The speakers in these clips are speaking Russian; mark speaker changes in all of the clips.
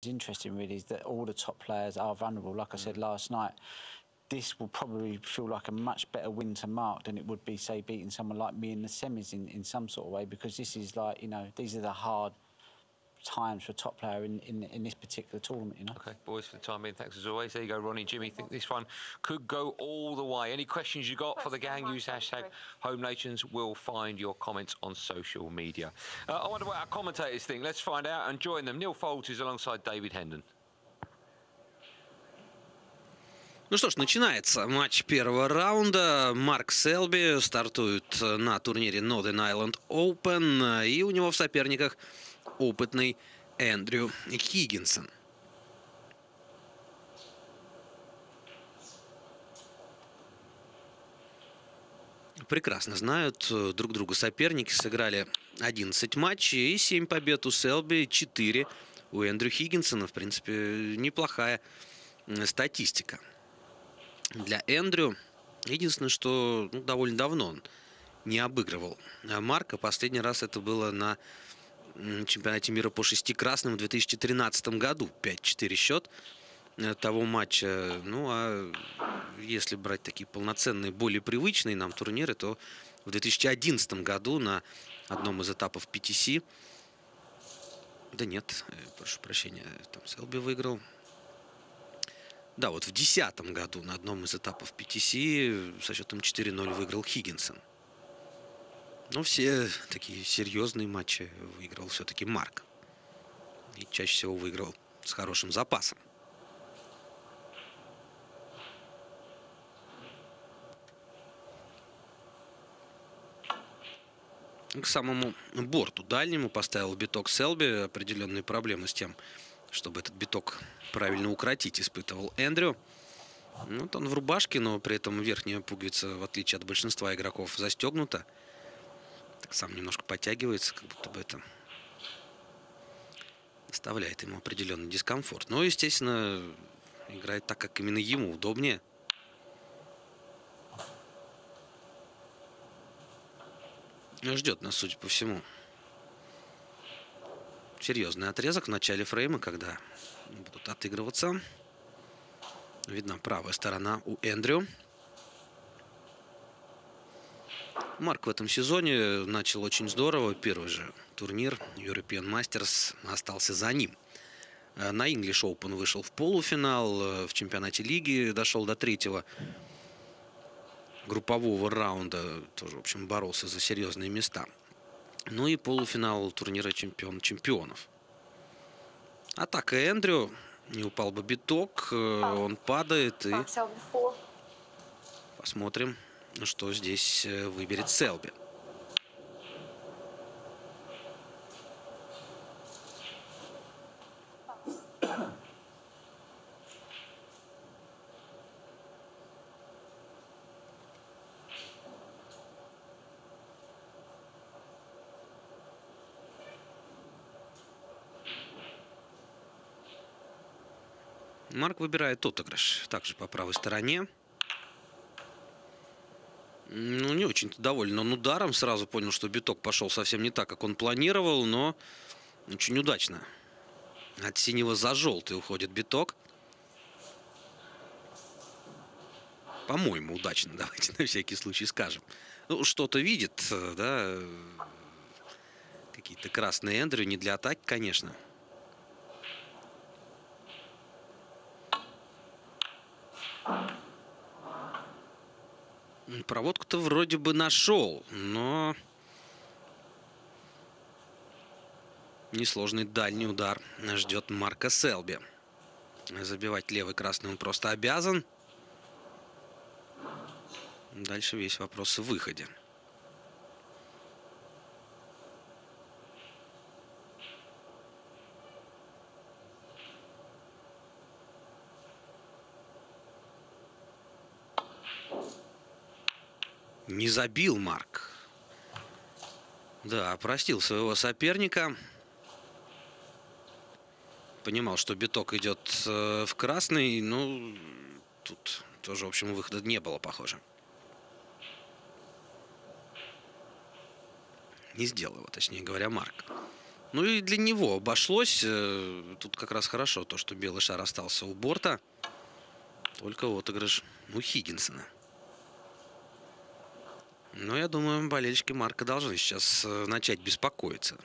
Speaker 1: interesting really is that all the top players are vulnerable. Like I said last night, this will probably feel like a much better win to Mark than it would be, say, beating someone like me in the semis in some sort of way, because this is like, you know, these are the hard times for a top player in this particular tournament, you know.
Speaker 2: Okay, boys, for the time being, thanks as always. There you go, Ronnie, Jimmy. Think this one could go all the way. Any questions you got for the gang, use hashtag HomeNations. We'll find your comments on social media. I wonder what our commentators think. Let's find out and join them. Neil Foulds is alongside David Hendon.
Speaker 3: Ну что ж, начинается матч первого раунда. Марк Селби стартует на турнире Northern Ireland Open. И у него в соперниках опытный Эндрю Хиггинсон. Прекрасно знают друг друга соперники. Сыграли 11 матчей и 7 побед у Селби, 4 у Эндрю Хиггинсона. В принципе, неплохая статистика для Эндрю. Единственное, что довольно давно он не обыгрывал Марка. Последний раз это было на чемпионате мира по шестикрасным в 2013 году. 5-4 счет того матча. Ну, а если брать такие полноценные, более привычные нам турниры, то в 2011 году на одном из этапов PTC... Да нет, прошу прощения, там Селби выиграл. Да, вот в 2010 году на одном из этапов PTC со счетом 4-0 выиграл Хиггинсон. Но все такие серьезные матчи выиграл все-таки Марк. И чаще всего выиграл с хорошим запасом. К самому борту дальнему поставил биток Селби. Определенные проблемы с тем, чтобы этот биток правильно укротить, испытывал Эндрю. Вот он в рубашке, но при этом верхняя пуговица, в отличие от большинства игроков, застегнута. Так сам немножко подтягивается, как будто бы это доставляет ему определенный дискомфорт. Но, естественно, играет так, как именно ему удобнее. Ждет нас, судя по всему, серьезный отрезок в начале фрейма, когда будут отыгрываться. Видна правая сторона у Эндрю. Марк в этом сезоне начал очень здорово. Первый же турнир European Masters остался за ним. На English Open вышел в полуфинал. В чемпионате лиги дошел до третьего группового раунда. Тоже, в общем, боролся за серьезные места. Ну и полуфинал турнира Чемпион чемпионов. Атака Эндрю. Не упал бы биток. Он падает. И посмотрим, что здесь выберет Селби. Марк выбирает отыгрыш. Также по правой стороне. Ну, не очень-то доволен он ударом. Сразу понял, что биток пошел совсем не так, как он планировал, но очень удачно. От синего за желтый уходит биток. По-моему, удачно, давайте на всякий случай скажем. Ну, что-то видит, да. Какие-то красные Эндрю, не для атаки, конечно. Проводку-то вроде бы нашел, но несложный дальний удар ждет Марка Селби. Забивать левый красный он просто обязан. Дальше весь вопрос в выходе. Не забил Марк. Да, опростил своего соперника. Понимал, что биток идет в красный. Ну, тут тоже, в общем, выхода не было, похоже. Не сделал его, точнее говоря, Марк. Ну и для него обошлось. Тут как раз хорошо то, что белый шар остался у борта. Только отыгрыш у Хиггинсона. Но я думаю, болельщики Марка должны сейчас начать беспокоиться.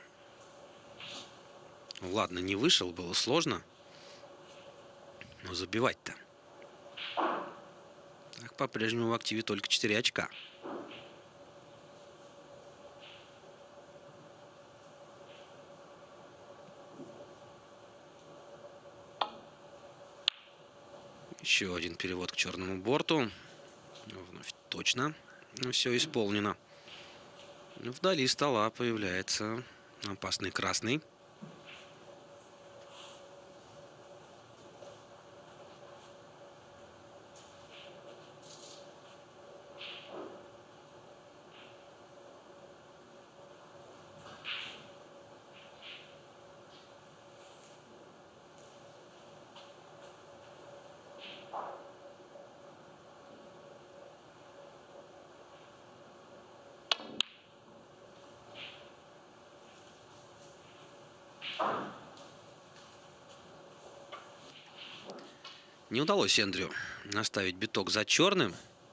Speaker 3: Ладно, не вышел, было сложно. Но забивать-то. Так, по-прежнему в активе только 4 очка. Еще один перевод к черному борту. Вновь точно все исполнено. Вдали стола появляется опасный красный. Не удалось Эндрю наставить биток за черным.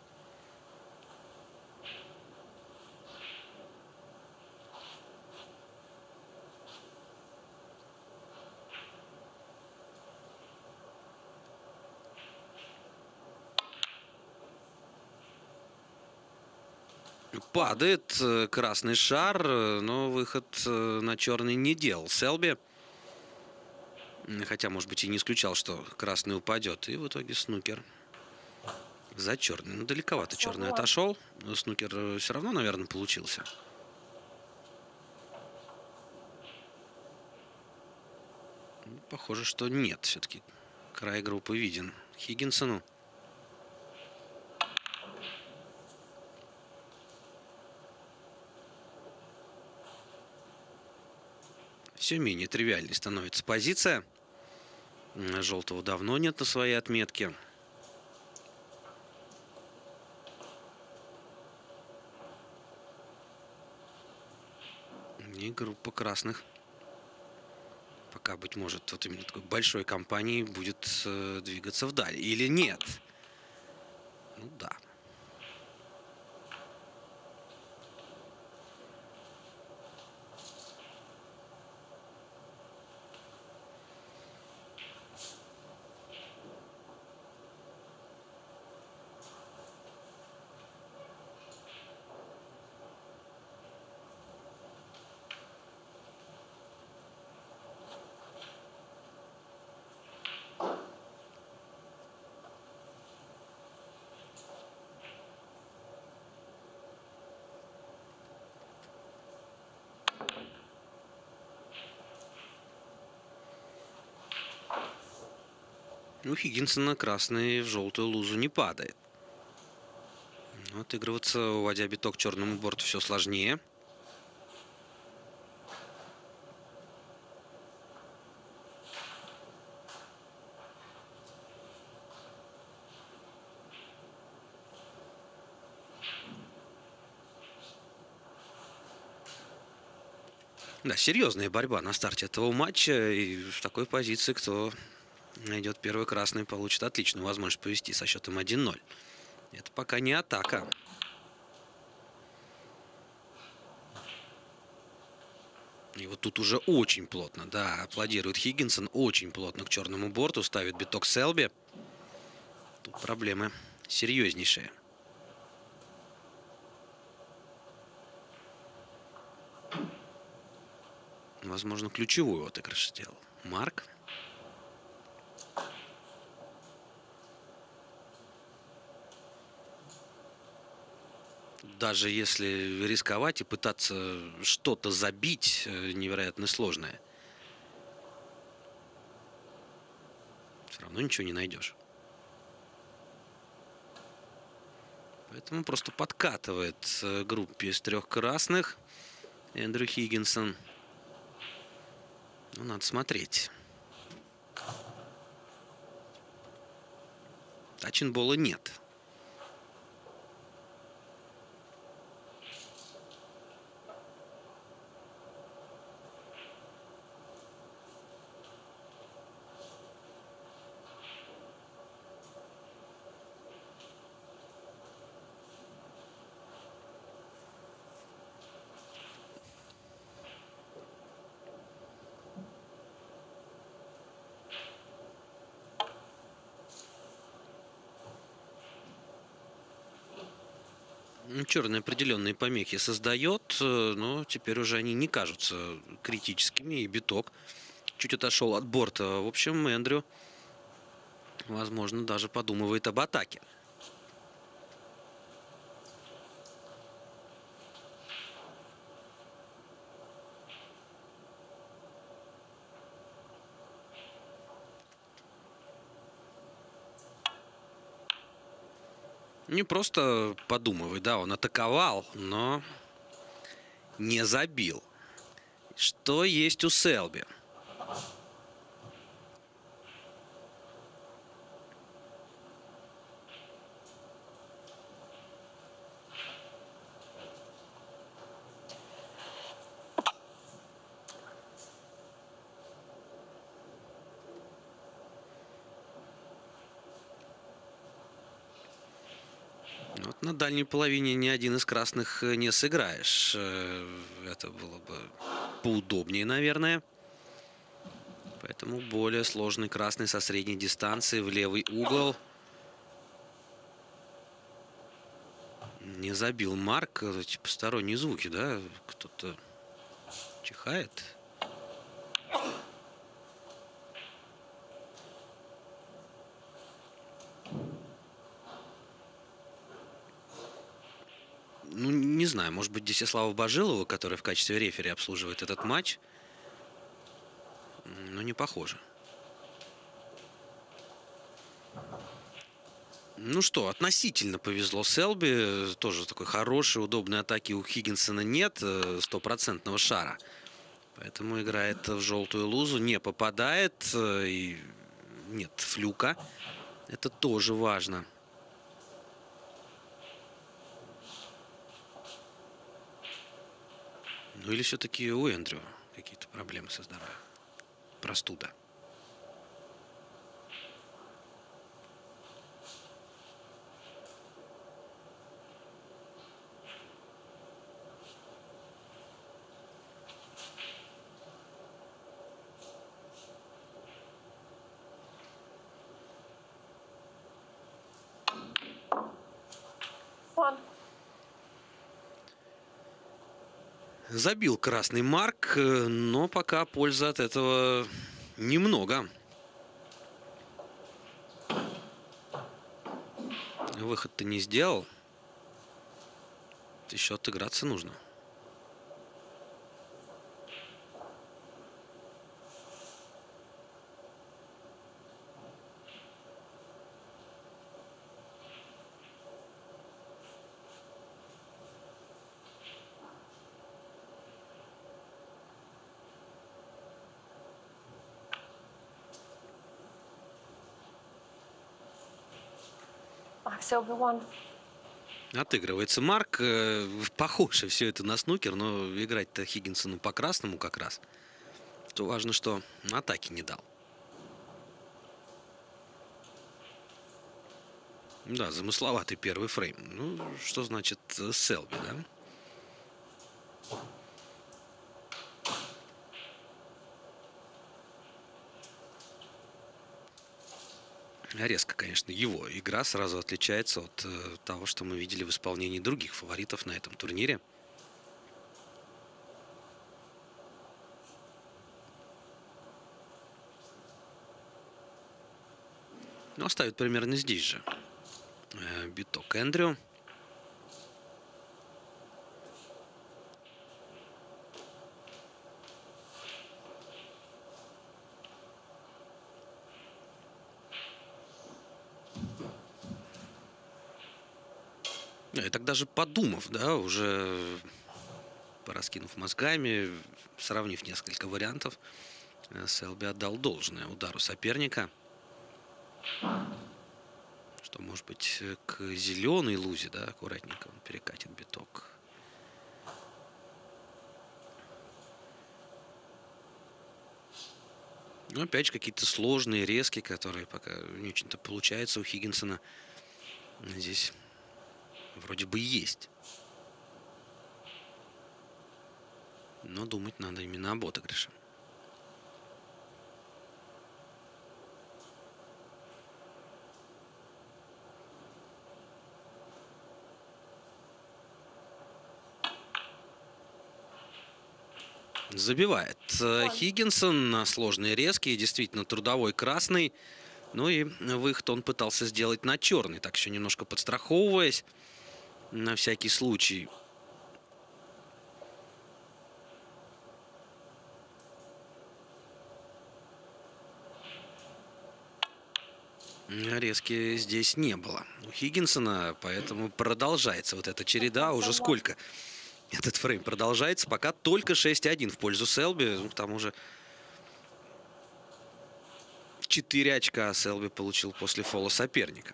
Speaker 3: Падает красный шар, но выход на черный не делал Селби. Хотя, может быть, и не исключал, что красный упадет. И в итоге снукер за черный. Ну, далековато черный отошел. Но снукер все равно, наверное, получился. Похоже, что нет. Все-таки край группы виден Хиггинсону. Все менее тривиальной становится позиция. Желтого давно нет на своей отметке. И группа красных пока, быть может, вот именно такой большой компанией будет двигаться вдаль. Или нет? Ну да. У Хиггинсона красный в желтую лузу не падает. Но отыгрываться, уводя биток к черному борту, все сложнее. Да, серьезная борьба на старте этого матча. И в такой позиции, кто найдет первый красный, получит отличную возможность повести со счетом 1-0. Это пока не атака. И вот тут уже очень плотно, да, аплодирует Хиггинсон. Очень плотно к черному борту ставит биток Селби. Тут проблемы серьезнейшие. Возможно, ключевую отыгрыш сделал Марк. Даже если рисковать и пытаться что-то забить, невероятно сложное, все равно ничего не найдешь. Поэтому просто подкатывает группе из 3 красных Эндрю Хиггинсон. Ну, надо смотреть. Тачинбола нет. Черные определенные помехи создает, но теперь уже они не кажутся критическими. И биток чуть отошел от борта. В общем, Эндрю, возможно, даже подумывает об атаке. Не просто подумывай, да, он атаковал, но не забил. Что есть у Селби? Вот на дальней половине ни один из красных не сыграешь. Это было бы поудобнее, наверное. Поэтому более сложный красный со средней дистанции в левый угол. Не забил Марк. Эти посторонние звуки, да? Кто-то чихает. Ну, не знаю, может быть, Десислава Божилова, который в качестве рефери обслуживает этот матч. Но не похоже. Ну что, относительно повезло Селби. Тоже такой хорошей, удобной атаки у Хиггинсона нет. Стопроцентного шара. Поэтому играет в желтую лузу. Не попадает. И нет флюка. Это тоже важно. Ну или все-таки у Эндрю какие-то проблемы со здоровьем. Простуда. Забил красный Марк, но пока пользы от этого немного. Выход-то не сделал. Еще отыграться нужно. Отыгрывается Марк. Похоже все это на снукер, но играть-то Хиггинсону по красному как раз. То важно, что атаки не дал. Да, замысловатый первый фрейм. Ну, что значит Селби, да? Резко, конечно, его игра сразу отличается от того, что мы видели в исполнении других фаворитов на этом турнире. Но ставит примерно здесь же биток Эндрю. И так даже подумав, да, уже пораскинув мозгами, сравнив несколько вариантов, Селби отдал должное удару соперника. Что, может быть, к зеленой лузе, да, аккуратненько он перекатит биток. Ну, опять же, какие-то сложные резки, которые пока не очень-то получаются у Хиггинсона. Здесь вроде бы есть. Но думать надо именно об отыгрыше. Забивает Хиггинсон на сложные резкие, действительно трудовой красный. Ну и выход он пытался сделать на черный, так еще немножко подстраховываясь на всякий случай. Резки здесь не было у Хиггинсона, поэтому продолжается вот эта череда. Уже сколько этот фрейм продолжается? Пока только 6-1 в пользу Селби. Ну, к тому же 4 очка Селби получил после фола соперника.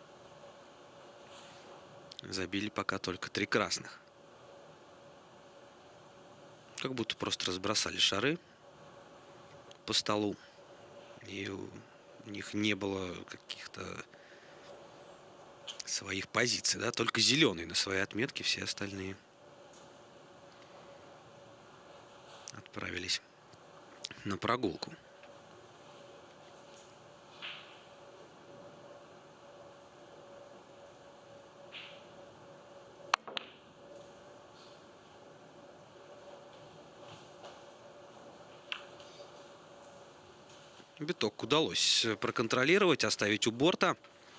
Speaker 3: Забили пока только 3 красных. Как будто просто разбросали шары по столу. И у них не было каких-то своих позиций, да, только зеленый на своей отметке, все остальные отправились на прогулку. Биток удалось проконтролировать, оставить у борта.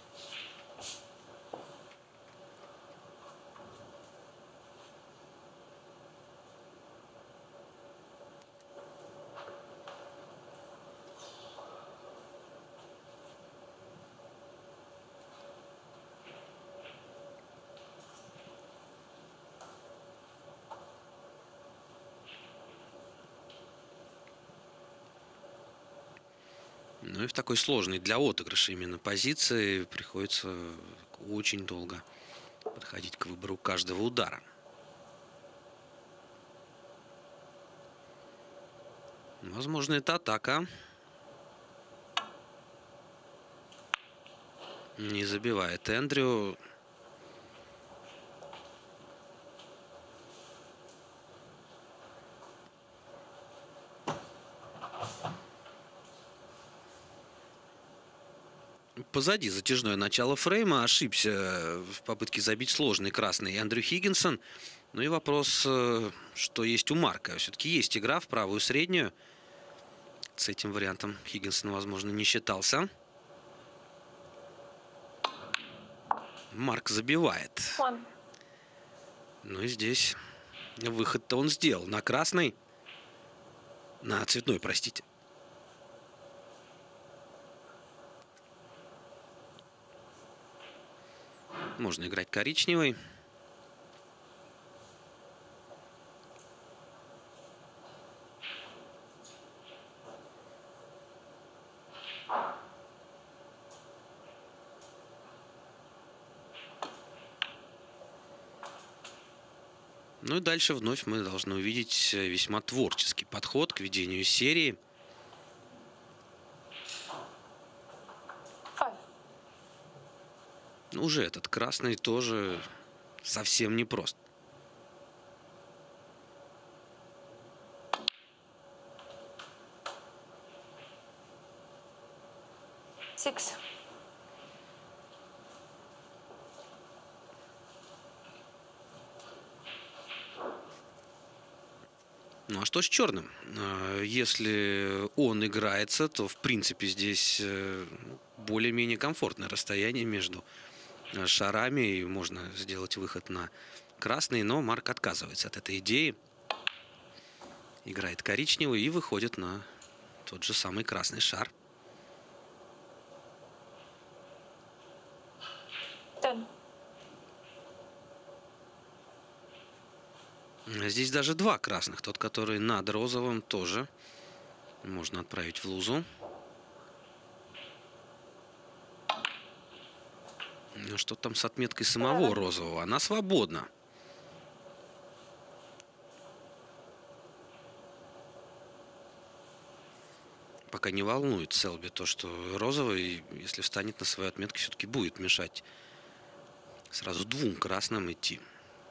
Speaker 3: Ну и в такой сложной для отыгрыша именно позиции приходится очень долго подходить к выбору каждого удара. Возможно, это атака. Не забивает Эндрю. Позади затяжное начало фрейма. Ошибся в попытке забить сложный красный Эндрю Хиггинсон. Ну и вопрос, что есть у Марка. Все-таки есть игра в правую среднюю. С этим вариантом Хиггинсон, возможно, не считался. Марк забивает. Ну и здесь выход-то он сделал. На красный. На цветной, простите. Можно играть коричневый. Ну и дальше вновь мы должны увидеть весьма творческий подход к ведению серии. Уже этот красный тоже совсем непрост. Ну а что с черным? Если он играется, то в принципе здесь более-менее комфортное расстояние между шарами. И можно сделать выход на красный, но Марк отказывается от этой идеи. Играет коричневый и выходит на тот же самый красный шар. Здесь даже 2 красных. Тот, который над розовым, тоже можно отправить в лузу. Ну, что там с отметкой самого розового? Она свободна. Пока не волнует Селби то, что розовый, если встанет на свою отметку, все-таки будет мешать сразу 2 красным идти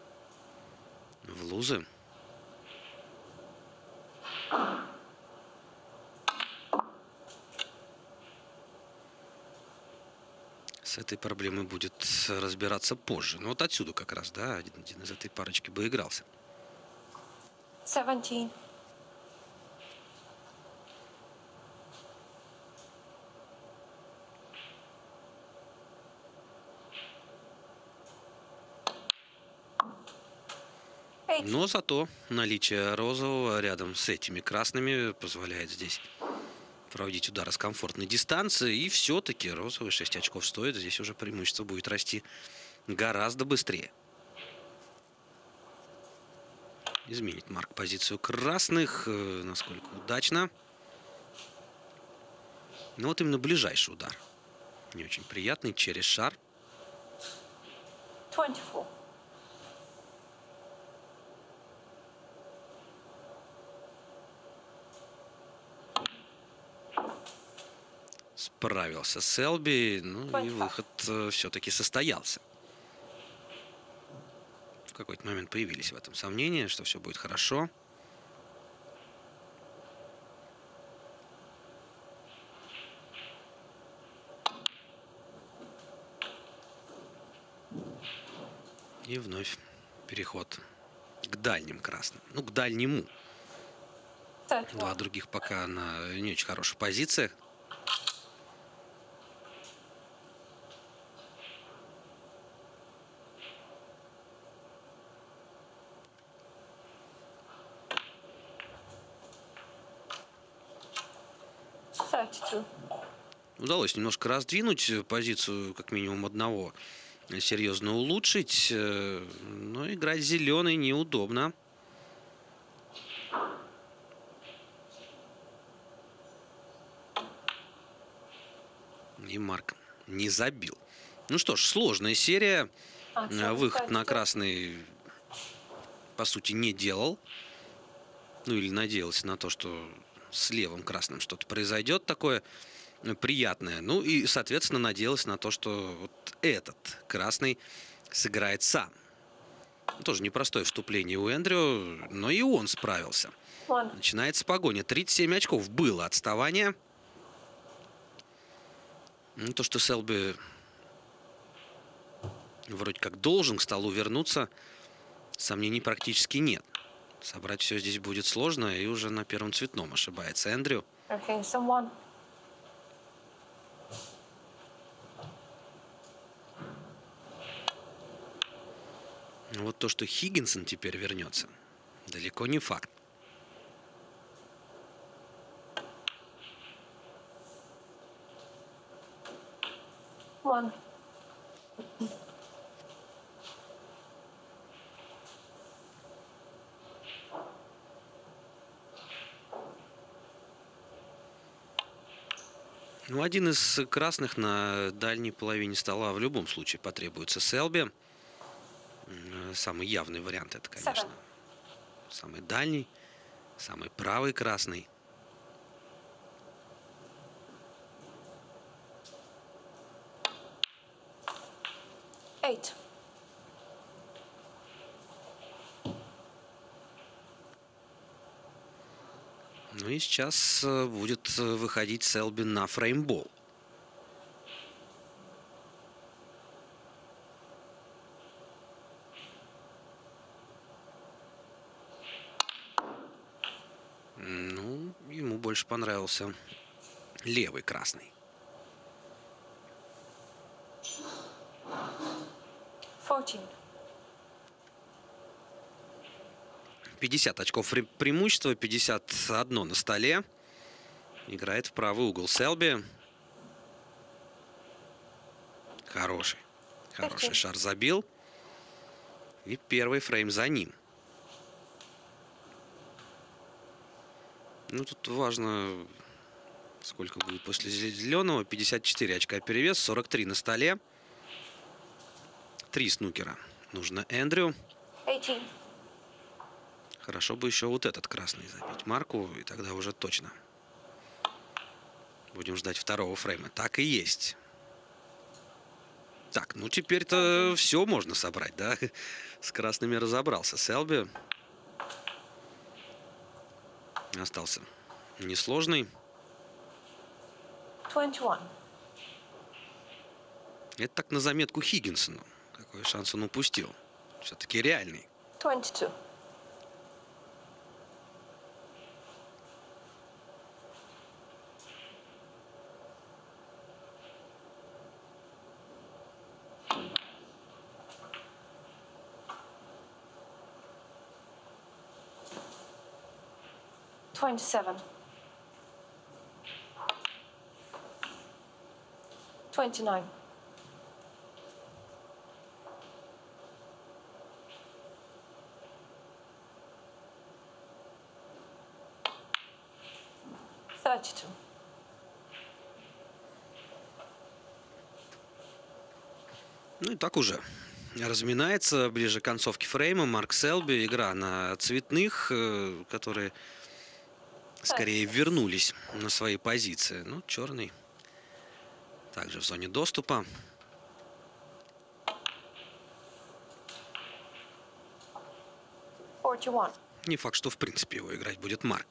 Speaker 3: в лузы. С этой проблемой будет разбираться позже. Но вот отсюда как раз, да, один из этой парочки бы игрался.
Speaker 4: 17.
Speaker 3: Но зато наличие розового рядом с этими красными позволяет здесь проводить удары с комфортной дистанции. И все-таки розовый 6 очков стоит. Здесь уже преимущество будет расти гораздо быстрее. Изменит Марк позицию красных. Насколько удачно. Но вот именно ближайший удар. Не очень приятный. Через шар.
Speaker 4: 24.
Speaker 3: Справился Селби. Ну и выход все-таки состоялся. В какой-то момент появились в этом сомнения, что все будет хорошо. И вновь переход к дальним красным. Ну, к дальнему. Два
Speaker 4: 31.
Speaker 3: других пока на не очень хороших позициях. Удалось немножко раздвинуть позицию, как минимум одного, серьезно улучшить. Но играть зеленый неудобно. И Марк не забил. Ну что ж, сложная серия. Выход на красный, по сути, не делал. Ну или надеялся на то, что с левым красным что-то произойдет такое приятное. Ну и, соответственно, надеялся на то, что вот этот красный сыграет сам. Тоже непростое вступление у Эндрю, но и он справился. Начинается погоня. 37 очков было отставание. Ну, то, что Селби вроде как должен к столу вернуться, сомнений практически нет. Собрать все здесь будет сложно, и уже на первом цветном ошибается Эндрю.
Speaker 4: Okay, someone.
Speaker 3: Вот то, что Хиггинсон теперь вернется, далеко не факт.
Speaker 4: One.
Speaker 3: Ну, один из красных на дальней половине стола в любом случае потребуется Селби. Самый явный вариант это, конечно, самый дальний, самый правый красный.
Speaker 4: Eight.
Speaker 3: Ну и сейчас будет выходить Селби на фреймбол. Ну, ему больше понравился левый красный.
Speaker 4: 14.
Speaker 3: 50 очков преимущества, 51 на столе. Играет в правый угол Селби. Хороший шар забил. И первый фрейм за ним. Ну, тут важно, сколько будет после зеленого. 54 очка перевес, 43 на столе. 3 снукера нужно Эндрю.
Speaker 4: 18.
Speaker 3: Хорошо бы еще вот этот красный забить Марку, и тогда уже точно будем ждать второго фрейма. Так и есть. Так, ну теперь-то все можно собрать, да? С красными разобрался Селби. Остался несложный.
Speaker 4: 21.
Speaker 3: Это так на заметку Хиггинсону. Какой шанс он упустил. Все-таки реальный.
Speaker 4: 22. 27. 29. 32.
Speaker 3: Ну и так уже разминается ближе к концовке фрейма Марк Селби. Игра на цветных, которые скорее вернулись на свои позиции. Ну, черный также в зоне доступа. Не факт, что в принципе его играть будет Марк.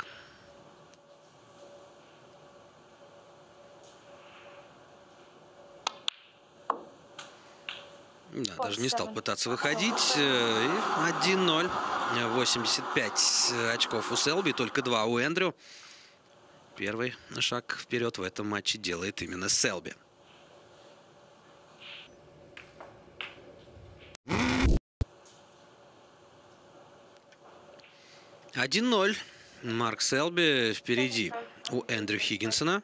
Speaker 3: Да, даже не стал пытаться выходить. И 1-0. 85 очков у Селби, только 2 у Эндрю. Первый шаг вперед в этом матче делает именно Селби. (1-0). Марк Селби впереди у Эндрю Хиггинсона.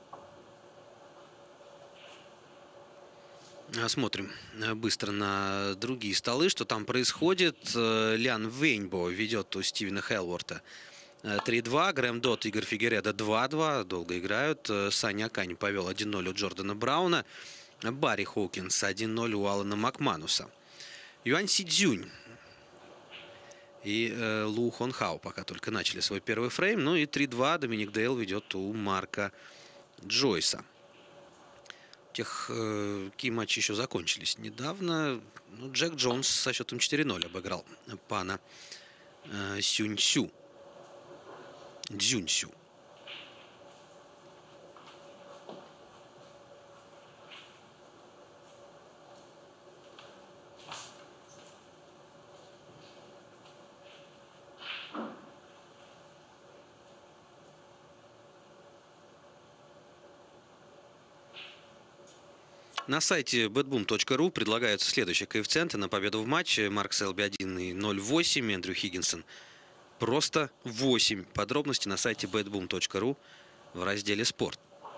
Speaker 3: Смотрим быстро на другие столы, что там происходит. Лян Вейнбо ведет у Стивена Хелворта 3-2. Грэм Дот, Игорь Фигередо 2-2. Долго играют. Саня Акани повел 1-0 у Джордана Брауна. Барри Хоукинс 1-0 у Алана Макмануса. Юань Си Цзюнь и Лу Хонхау пока только начали свой первый фрейм. Ну и 3-2 Доминик Дейл ведет у Марка Джойса. Какие матчи еще закончились недавно. Ну, Джек Джонс со счетом 4-0 обыграл пана Дзюньсю. На сайте betboom.ru предлагаются следующие коэффициенты на победу в матче. Марк Селби 1,08, Эндрю Хиггинсон просто 8. Подробности на сайте betboom.ru в разделе «Спорт».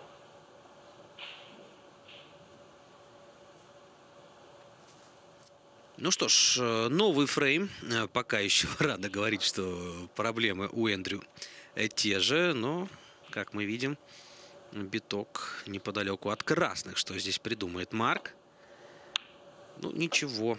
Speaker 3: Ну что ж, новый фрейм. Пока еще рано говорить, что проблемы у Эндрю те же, но, как мы видим, биток неподалеку от красных. Что здесь придумает Марк? Ну, ничего.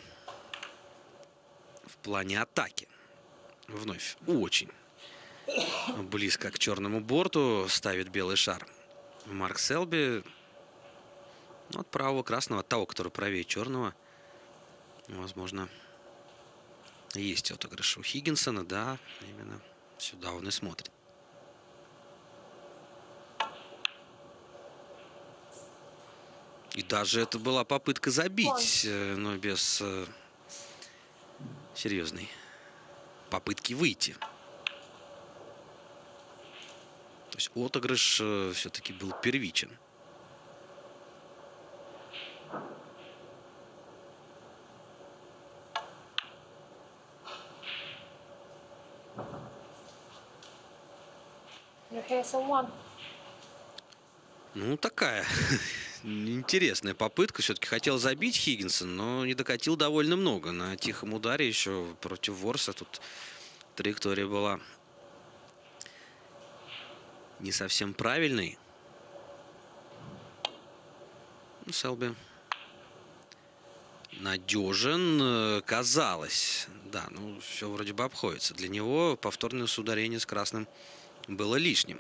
Speaker 3: В плане атаки. Вновь очень близко к черному борту ставит белый шар Марк Селби. От правого красного, от того, который правее черного, возможно, есть отыгрыш у Хиггинсона. Да, именно сюда он и смотрит. И даже это была попытка забить, но без серьезной попытки выйти. То есть отыгрыш все-таки был первичен. Ну, такая интересная попытка. Все-таки хотел забить Хиггинсон, но не докатил довольно много. На тихом ударе еще против Ворса тут траектория была не совсем правильной. Селби надежен, казалось. Да, ну все вроде бы обходится. Для него повторное ударение с красным было лишним.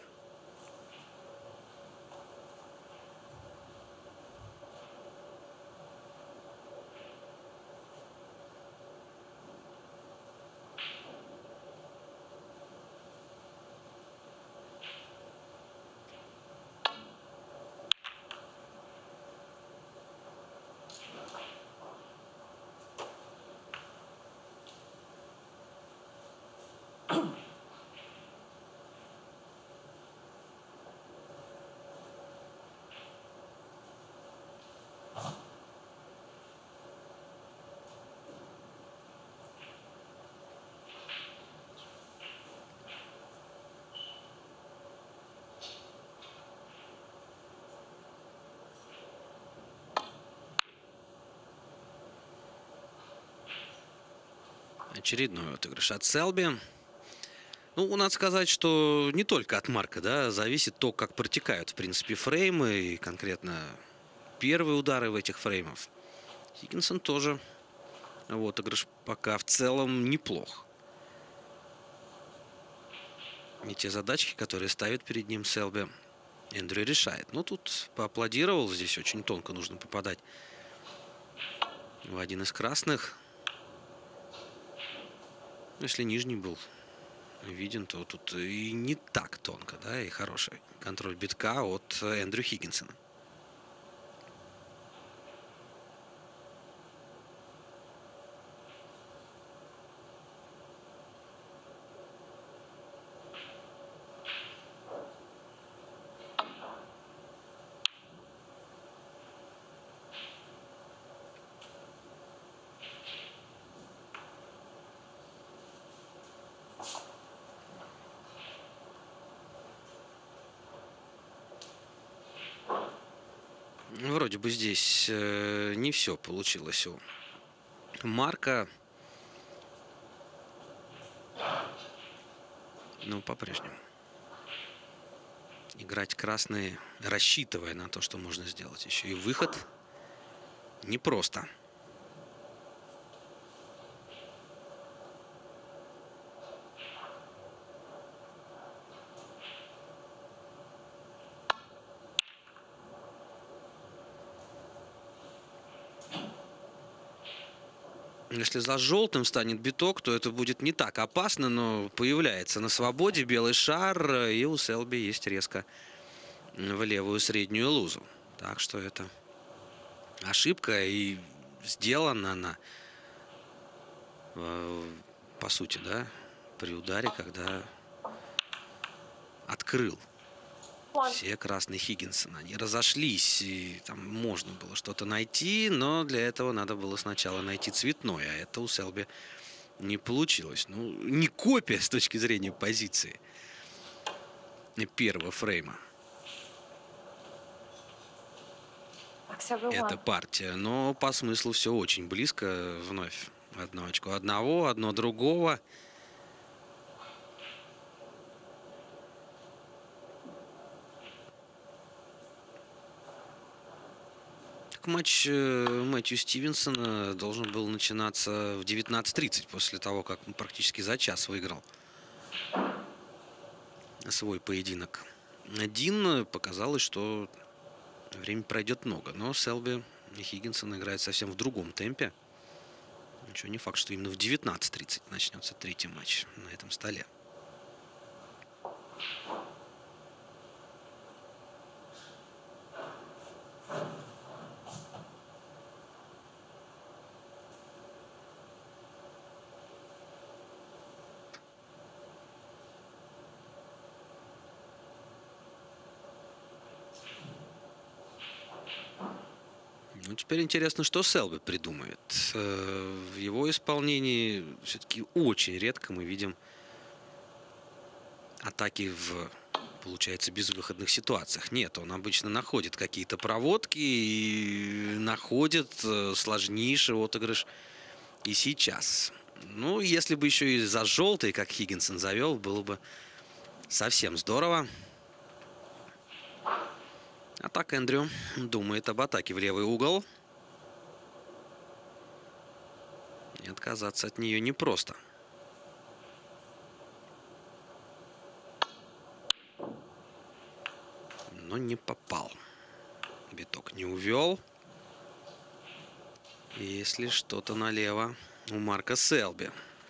Speaker 3: Очередной отыгрыш от Селби. Ну, надо сказать, что не только от Марка, да, зависит то, как протекают, в принципе, фреймы, и конкретно первые удары в этих фреймах. Хиггинсон тоже отыгрыш пока в целом неплох. И те задачки, которые ставит перед ним Селби, Эндрю решает. Ну, тут поаплодировал, здесь очень тонко нужно попадать в один из красных. Если нижний был виден, то тут и не так тонко, да, и хороший контроль битка от Эндрю Хиггинсона. Вроде бы здесь не все получилось у Марка. Но по-прежнему играть красные, рассчитывая на то, что можно сделать еще и выход, непросто. Если за желтым станет биток, то это будет не так опасно, но появляется на свободе белый шар, и у Селби есть резко в левую среднюю лузу. Так что это ошибка, и сделана она, по сути, да, при ударе, когда открыл все красные Хиггинсона. Они разошлись, и там можно было что-то найти, но для этого надо было сначала найти цветной, а это у Селби не получилось. Ну, не копия с точки зрения позиции первого фрейма. Это партия, но по смыслу все очень близко. Вновь одно очко одного, одно другого. Матч Мэтью Стивенсона должен был начинаться в 19:30, после того, как он практически за час выиграл свой поединок. Показалось, что время пройдет много, но Селби и Хиггинсон играют совсем в другом темпе. Ничего не факт, что именно в 19:30 начнется третий матч на этом столе. Ну, теперь интересно, что Селби придумает. В его исполнении все-таки очень редко мы видим атаки в, получается, безвыходных ситуациях. Нет, он обычно находит какие-то проводки и находит сложнейший отыгрыш и сейчас. Ну, если бы еще и за желтый, как Хиггинсон завел, было бы совсем здорово. А так Эндрю думает об атаке в левый угол. И отказаться от нее непросто. Но не попал. Биток не увел. Если что-то налево у Марка Селби.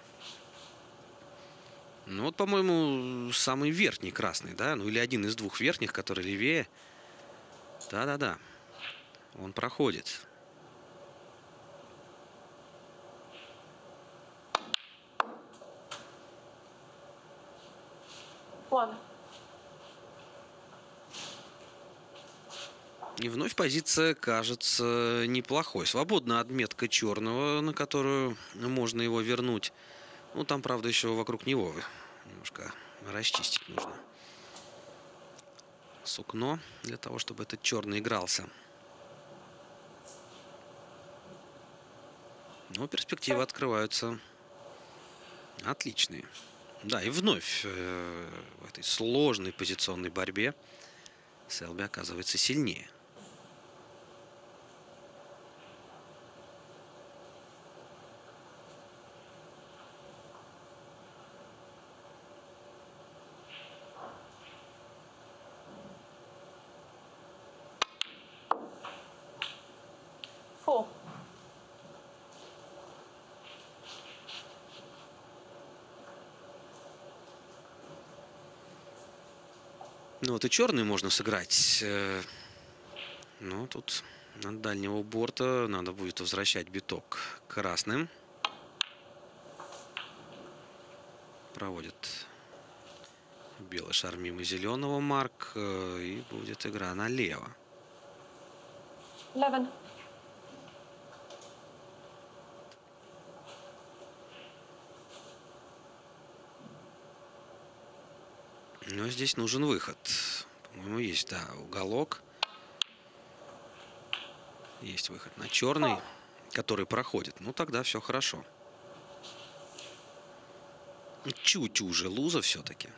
Speaker 3: Ну вот, по-моему, самый верхний красный, да? Ну или один из двух верхних, который левее. Да-да-да. Он проходит. И вновь позиция кажется неплохой. Свободна отметка черного, на которую можно его вернуть. Ну, там, правда, еще вокруг него немножко расчистить нужно сукно для того, чтобы этот черный игрался. Но перспективы открываются Отличные. Да, и вновь в этой сложной позиционной борьбе Селби оказывается сильнее.
Speaker 4: Four.
Speaker 3: Ну вот и черный можно сыграть. Но тут от дальнего борта надо будет возвращать биток красным. Проводит белый шар мимо зеленого Марк. И будет игра налево.
Speaker 4: 11.
Speaker 3: Но здесь нужен выход. По-моему, есть, да, уголок. Есть выход на черный, который проходит. Ну, тогда все хорошо. Чуть уже луза все-таки.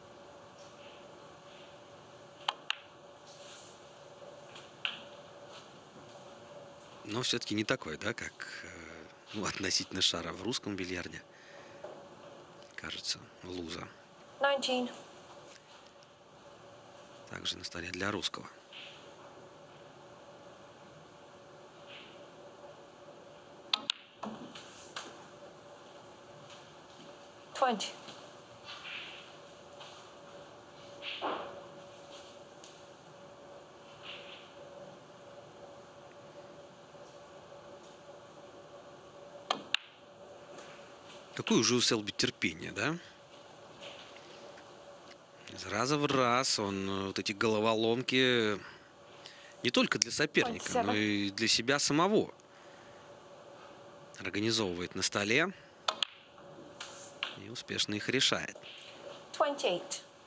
Speaker 3: Но все-таки не такой, да, как ну, относительно шара в русском бильярде. Кажется, луза.
Speaker 4: 19.
Speaker 3: Также на столе для русского.
Speaker 4: Twenty.
Speaker 3: Какое уже у Селби терпение, да? Из раза в раз он вот эти головоломки не только для соперника, но и для себя самого организовывает на столе и успешно их решает.
Speaker 4: 28.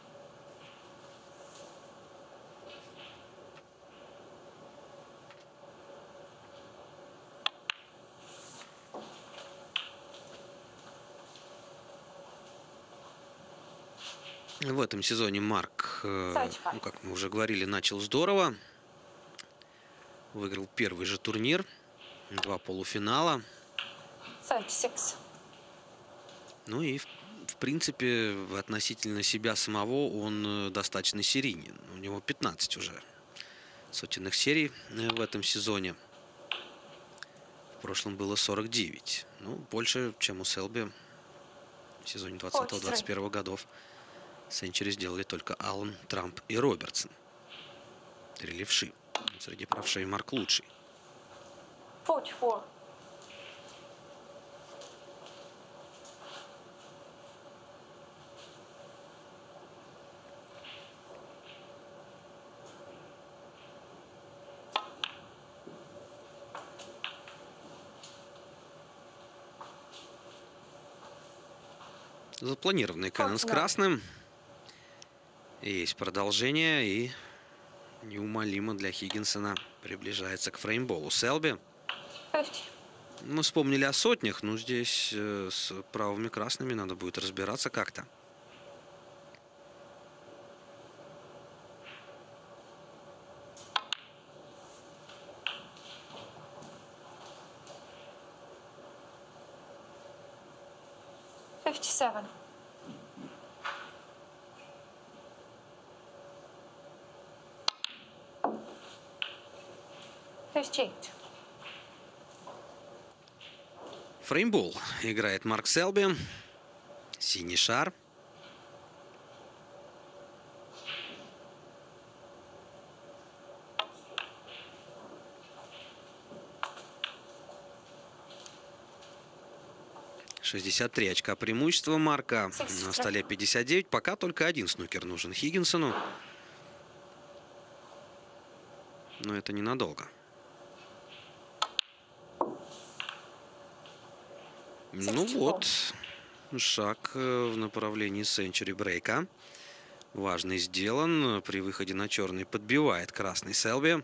Speaker 3: В этом сезоне Марк, ну, как мы уже говорили, начал здорово. Выиграл первый же турнир, 2 полуфинала.
Speaker 4: 36.
Speaker 3: Ну и, в принципе, относительно себя самого он достаточно серийнен. У него 15 уже сотенных серий в этом сезоне. В прошлом было 49. Ну, больше, чем у Селби в сезоне 20-21 годов. Сенчури сделали только Аллен, Трамп и Робертсон. 3 левши. Среди правшей Марк лучший.
Speaker 4: 44.
Speaker 3: Запланированный Кэнон с красным. Есть продолжение и неумолимо для Хиггинсона приближается к фреймболу Селби.
Speaker 4: 50.
Speaker 3: Мы вспомнили о сотнях, но здесь с правыми красными надо будет разбираться как-то.
Speaker 4: Fifty-seven. 58.
Speaker 3: Фреймбол играет Марк Селби. Синий шар. «63 очка преимущества Марка. На столе 59. Пока только один снукер нужен Хиггинсону. Но это ненадолго. Ну вот, шаг в направлении сенчури брейка. Важный сделан. При выходе на черный подбивает красный Селби.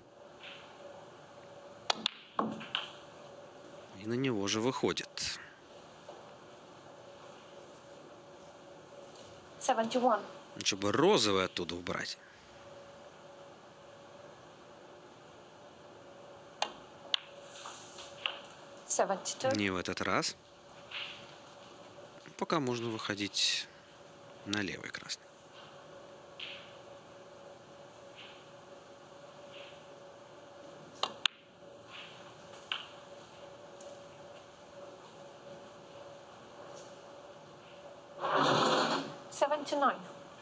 Speaker 3: И на него же выходит.
Speaker 4: 71.
Speaker 3: Чтобы розовый оттуда убрать.
Speaker 4: 72.
Speaker 3: Не в этот раз. Пока можно выходить на левый красный.
Speaker 4: $79.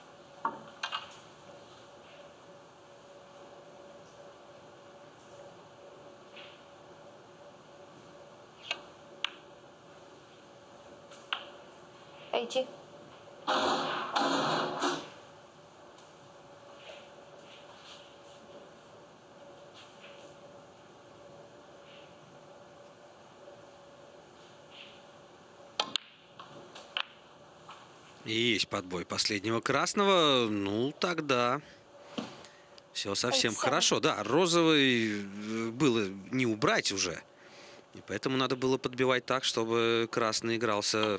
Speaker 4: $80.
Speaker 3: Есть подбой последнего красного. Ну, тогда все совсем хорошо. Да, розовый было не убрать уже. И поэтому надо было подбивать так, чтобы красный игрался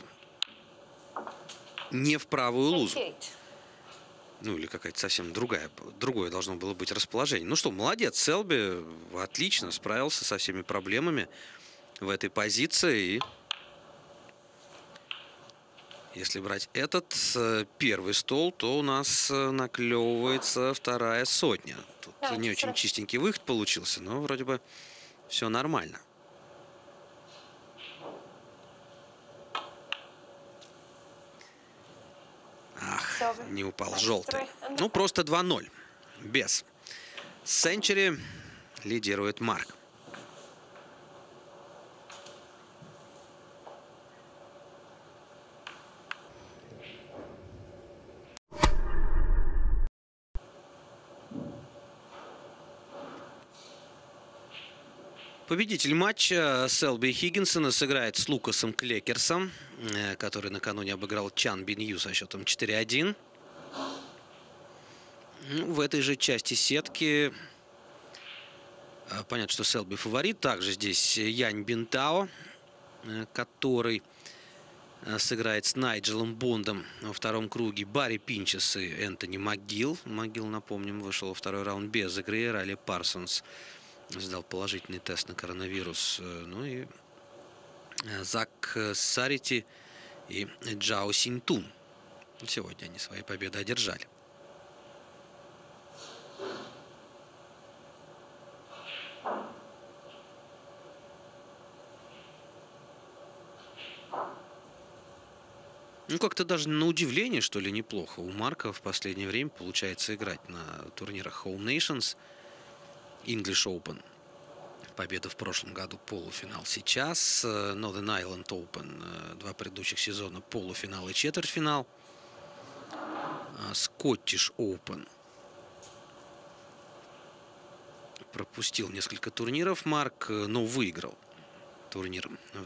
Speaker 3: не в правую лузу.
Speaker 4: 88.
Speaker 3: Ну, или какая-то совсем другое должно было быть расположение. Ну что, молодец, Селби отлично справился со всеми проблемами в этой позиции. И если брать этот первый стол, то у нас наклевывается вторая сотня. Тут не очень чистенький выход получился, но вроде бы все нормально. Ах, не упал желтый. Ну, просто 2-0. Без. Сенчури лидирует Марк. Победитель матча Селби Хиггинсона сыграет с Лукасом Клекерсом, который накануне обыграл Чан Бинью со счетом 4-1. В этой же части сетки понятно, что Селби фаворит. Также здесь Янь Бинтао, который сыграет с Найджелом Бондом во втором круге. Барри Пинчес и Энтони МакГилл. МакГилл, напомним, вышел во второй раунд без игры. Райли Парсонс сдал положительный тест на коронавирус. Ну и Зак Сарити и Джао Синьтун. Сегодня они свои победы одержали. Ну, как-то даже на удивление, что ли, неплохо. У Марка в последнее время получается играть на турнирах Home Nations, English Open. Победа в прошлом году, полуфинал сейчас. Northern Ireland Open, 2 предыдущих сезона, полуфинал и четвертьфинал. Scottish Open. Пропустил несколько турниров Марк, но выиграл турнир в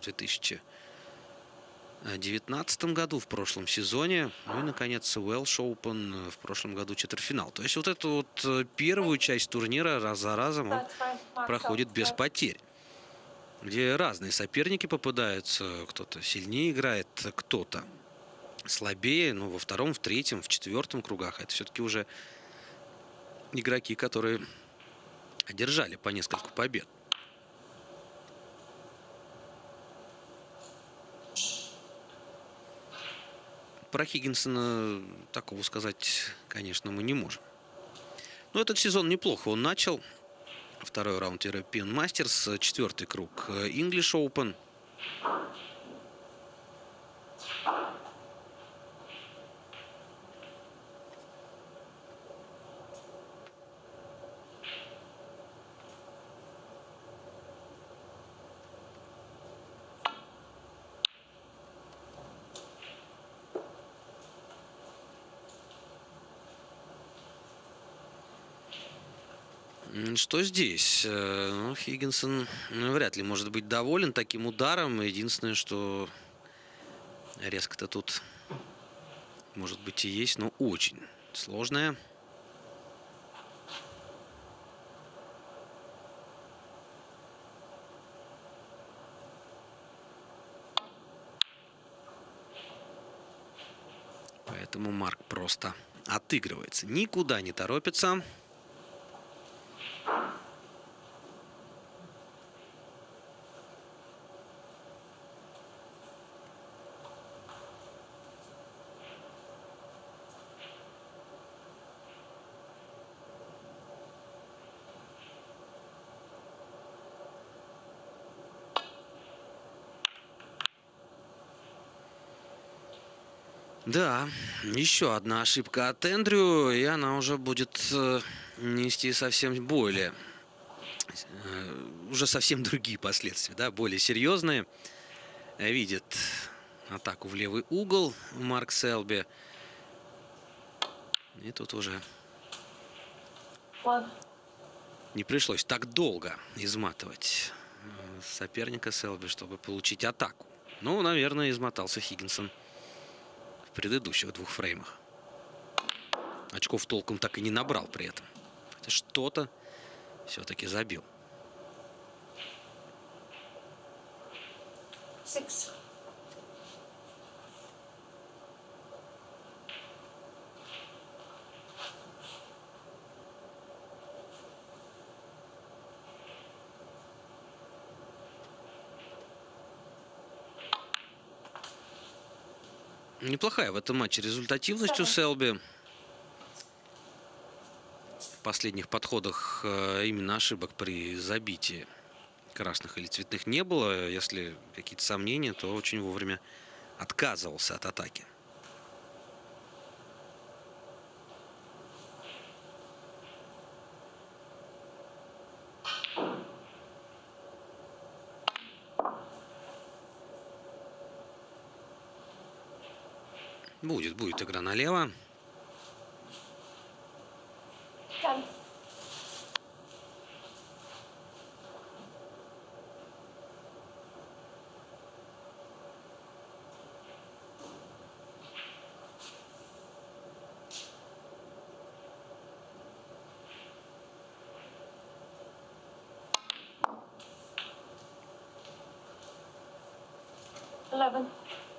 Speaker 3: 2019 году, в прошлом сезоне. Ну и, наконец, Welsh Open в прошлом году четвертьфинал. То есть вот эту вот первую часть турнира раз за разом он проходит без потерь. Где разные соперники попадаются. Кто-то сильнее играет, кто-то слабее. Но во втором, в третьем, в четвертом кругах это все-таки уже игроки, которые одержали по нескольку побед. Про Хиггинсона такого сказать, конечно, мы не можем. Но этот сезон неплохо он начал. Второй раунд European Masters, четвертый круг English Open. Что здесь? Ну, Хиггинсон вряд ли может быть доволен таким ударом. Единственное, что резко-то тут, может быть, и есть, но очень сложная. Поэтому Марк просто отыгрывается. Никуда не торопится. Да, еще одна ошибка от Эндрю, и она уже будет нести совсем уже совсем другие последствия, да, более серьезные. Видит атаку в левый угол Марк Селби. И тут уже не пришлось так долго изматывать соперника Селби, чтобы получить атаку. Ну, наверное, измотался Хиггинсон в предыдущих двух фреймах. Очков толком так и не набрал при этом. Хотя что-то все-таки забил.
Speaker 4: 6.
Speaker 3: Неплохая в этом матче результативность у Селби. В последних подходах именно ошибок при забитии красных или цветных не было. Если какие-то сомнения, то очень вовремя отказывался от атаки. Будет игра налево.
Speaker 4: 10. Eleven.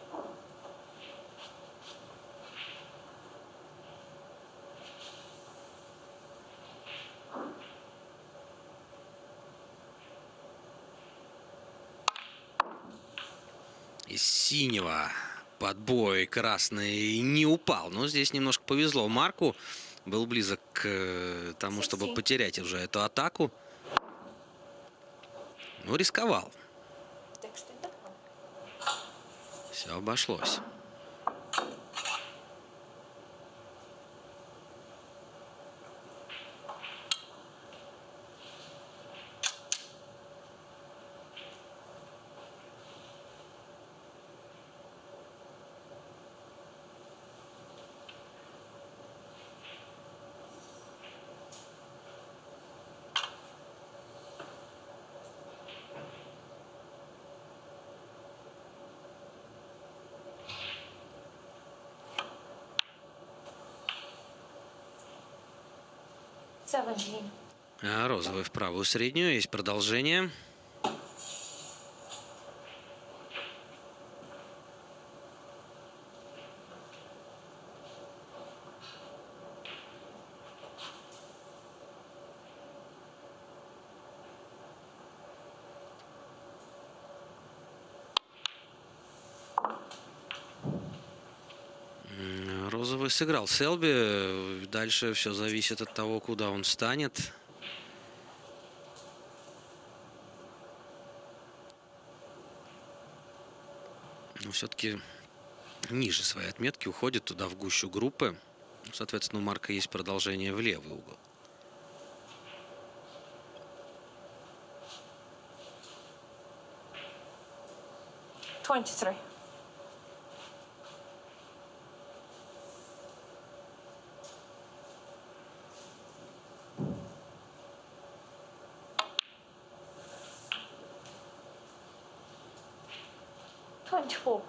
Speaker 3: Из синего подбой красный не упал. Но здесь немножко повезло Марку. Был близок к тому, чтобы потерять уже эту атаку. Но рисковал. Все обошлось. Розовый в правую среднюю. Есть продолжение. Розовый сыграл Селби. Дальше все зависит от того, куда он встанет. Но все-таки ниже своей отметки уходит туда, в гущу группы. Соответственно, у Марка есть продолжение в левый угол.
Speaker 4: Twenty-three. Twenty-four.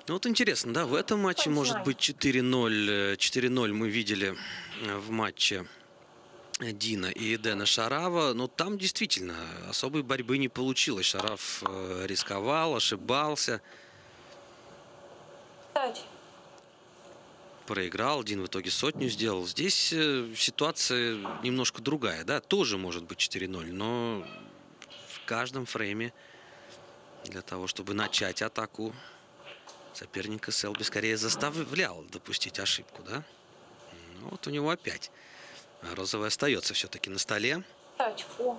Speaker 3: Ну вот интересно, да, в этом матче может быть 4-0. 4-0 мы видели в матче Дина и Дэна Шарава, но там действительно особой борьбы не получилось. Шарав рисковал, ошибался. Проиграл, Дин в итоге сотню сделал. Здесь ситуация немножко другая, да, тоже может быть 4-0, но в каждом фрейме для того, чтобы начать атаку, соперника Селби скорее заставлял допустить ошибку, да. Ну, вот у него опять розовый остается все-таки на столе.
Speaker 4: 34.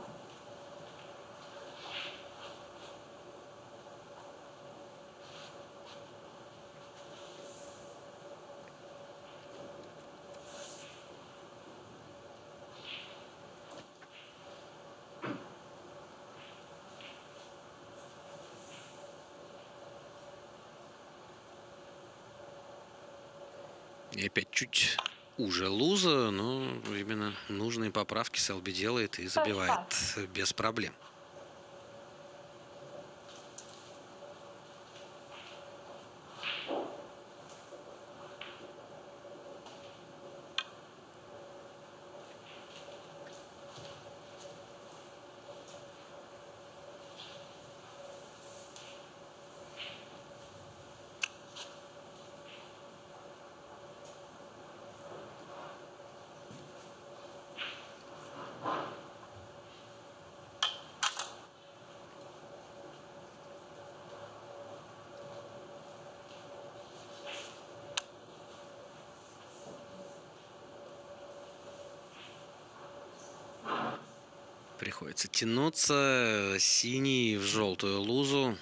Speaker 3: И опять чуть уже луза, но именно нужные поправки Селби делает и забивает без проблем. Приходится тянуться. Синий в желтую лузу.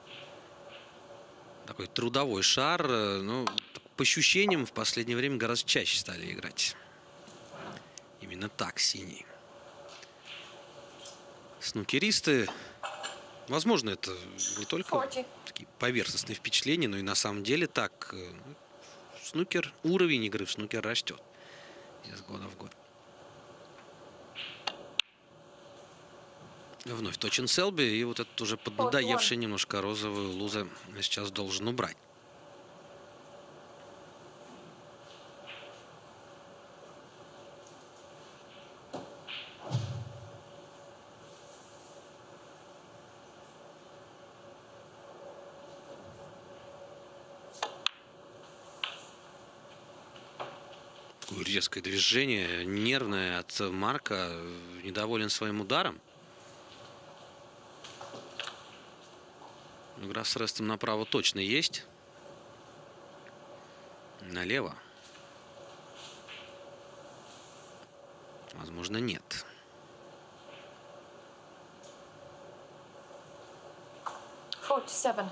Speaker 3: Такой трудовой шар. Ну, по ощущениям, в последнее время гораздо чаще стали играть. Именно так, синий. Снукеристы. Возможно, это не только такие поверхностные впечатления, но и на самом деле так. Снукер, уровень игры в снукер растет из года в год. Вновь точен Селби, и вот этот уже поднадоевший немножко розовую луза сейчас должен убрать. Такое резкое движение, нервное от Марка, недоволен своим ударом. Игра с рестом направо точно есть. Налево. Возможно, нет.
Speaker 4: Seven.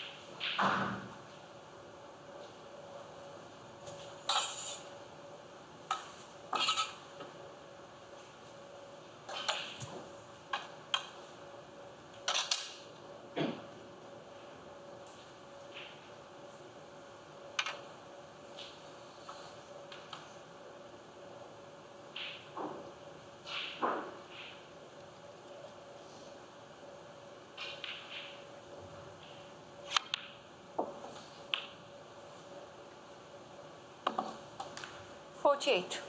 Speaker 4: Eight.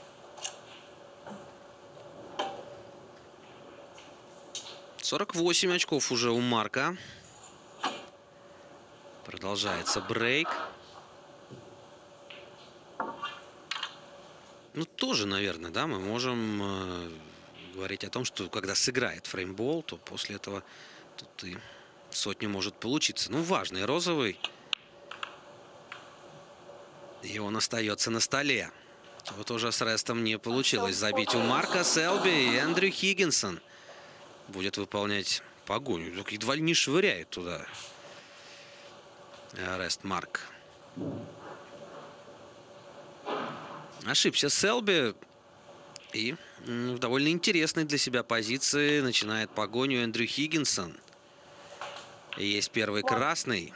Speaker 3: 48 очков уже у Марка. Продолжается брейк. Ну, тоже, наверное, да, мы можем говорить о том, что когда сыграет фреймбол, то после этого тут и сотня может получиться. Ну, важный розовый. И он остается на столе. Вот уже с рестом не получилось забить у Марка. Селби и Эндрю Хиггинсон будет выполнять погоню. Только едва ли не швыряет туда рест Марк. Ошибся Селби. И в довольно интересной для себя позиции начинает погоню Эндрю Хиггинсон. Есть первый красный.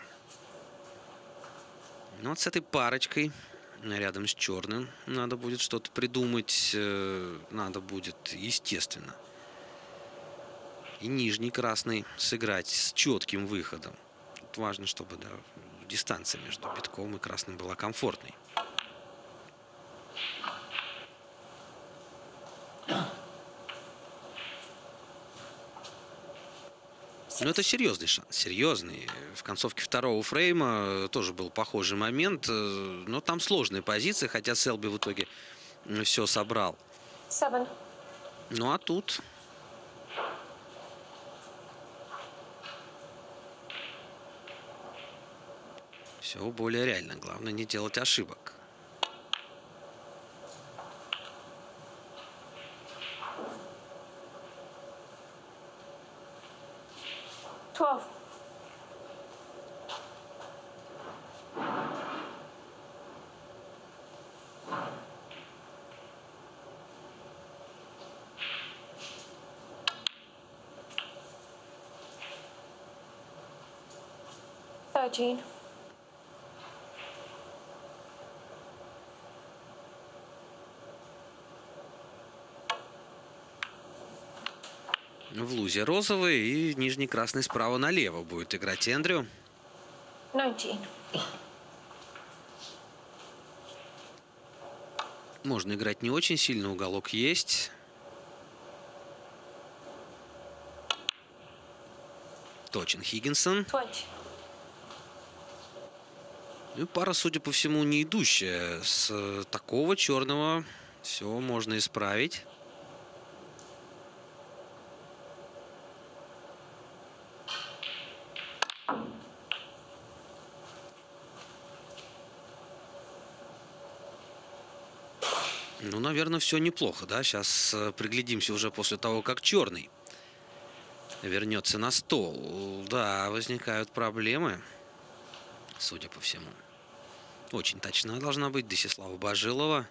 Speaker 3: Ну, вот с этой парочкой рядом с черным надо будет что-то придумать. Надо будет, естественно, и нижний красный сыграть с четким выходом. Тут важно, чтобы, да, дистанция между битком и красным была комфортной. Но это серьезный шанс, серьезный. В концовке второго фрейма тоже был похожий момент, но там сложная позиция, хотя Селби в итоге все собрал.
Speaker 4: 7.
Speaker 3: Ну а тут все более реально. Главное не делать ошибок.
Speaker 4: Twelve. Thirteen.
Speaker 3: В лузе розовый и нижний красный справа налево будет играть Эндрю.
Speaker 4: 19.
Speaker 3: Можно играть не очень сильно, уголок есть. Точен Хиггинсон.
Speaker 4: 20.
Speaker 3: Ну и пара, судя по всему, не идущая. С такого черного все можно исправить. Ну, наверное, все неплохо, да? Сейчас приглядимся уже после того, как черный вернется на стол. Да, возникают проблемы, судя по всему. Очень точна должна быть Десислава Божилова.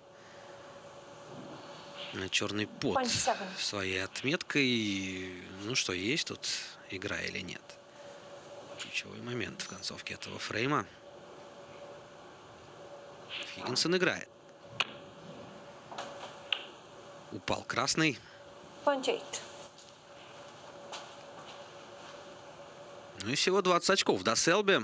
Speaker 3: Черный под
Speaker 4: 27.
Speaker 3: своей отметкой. Ну что, есть тут игра или нет? Ключевой момент в концовке этого фрейма. Хиггинсон играет. Упал красный.
Speaker 4: 28.
Speaker 3: Ну и всего 20 очков до Селби.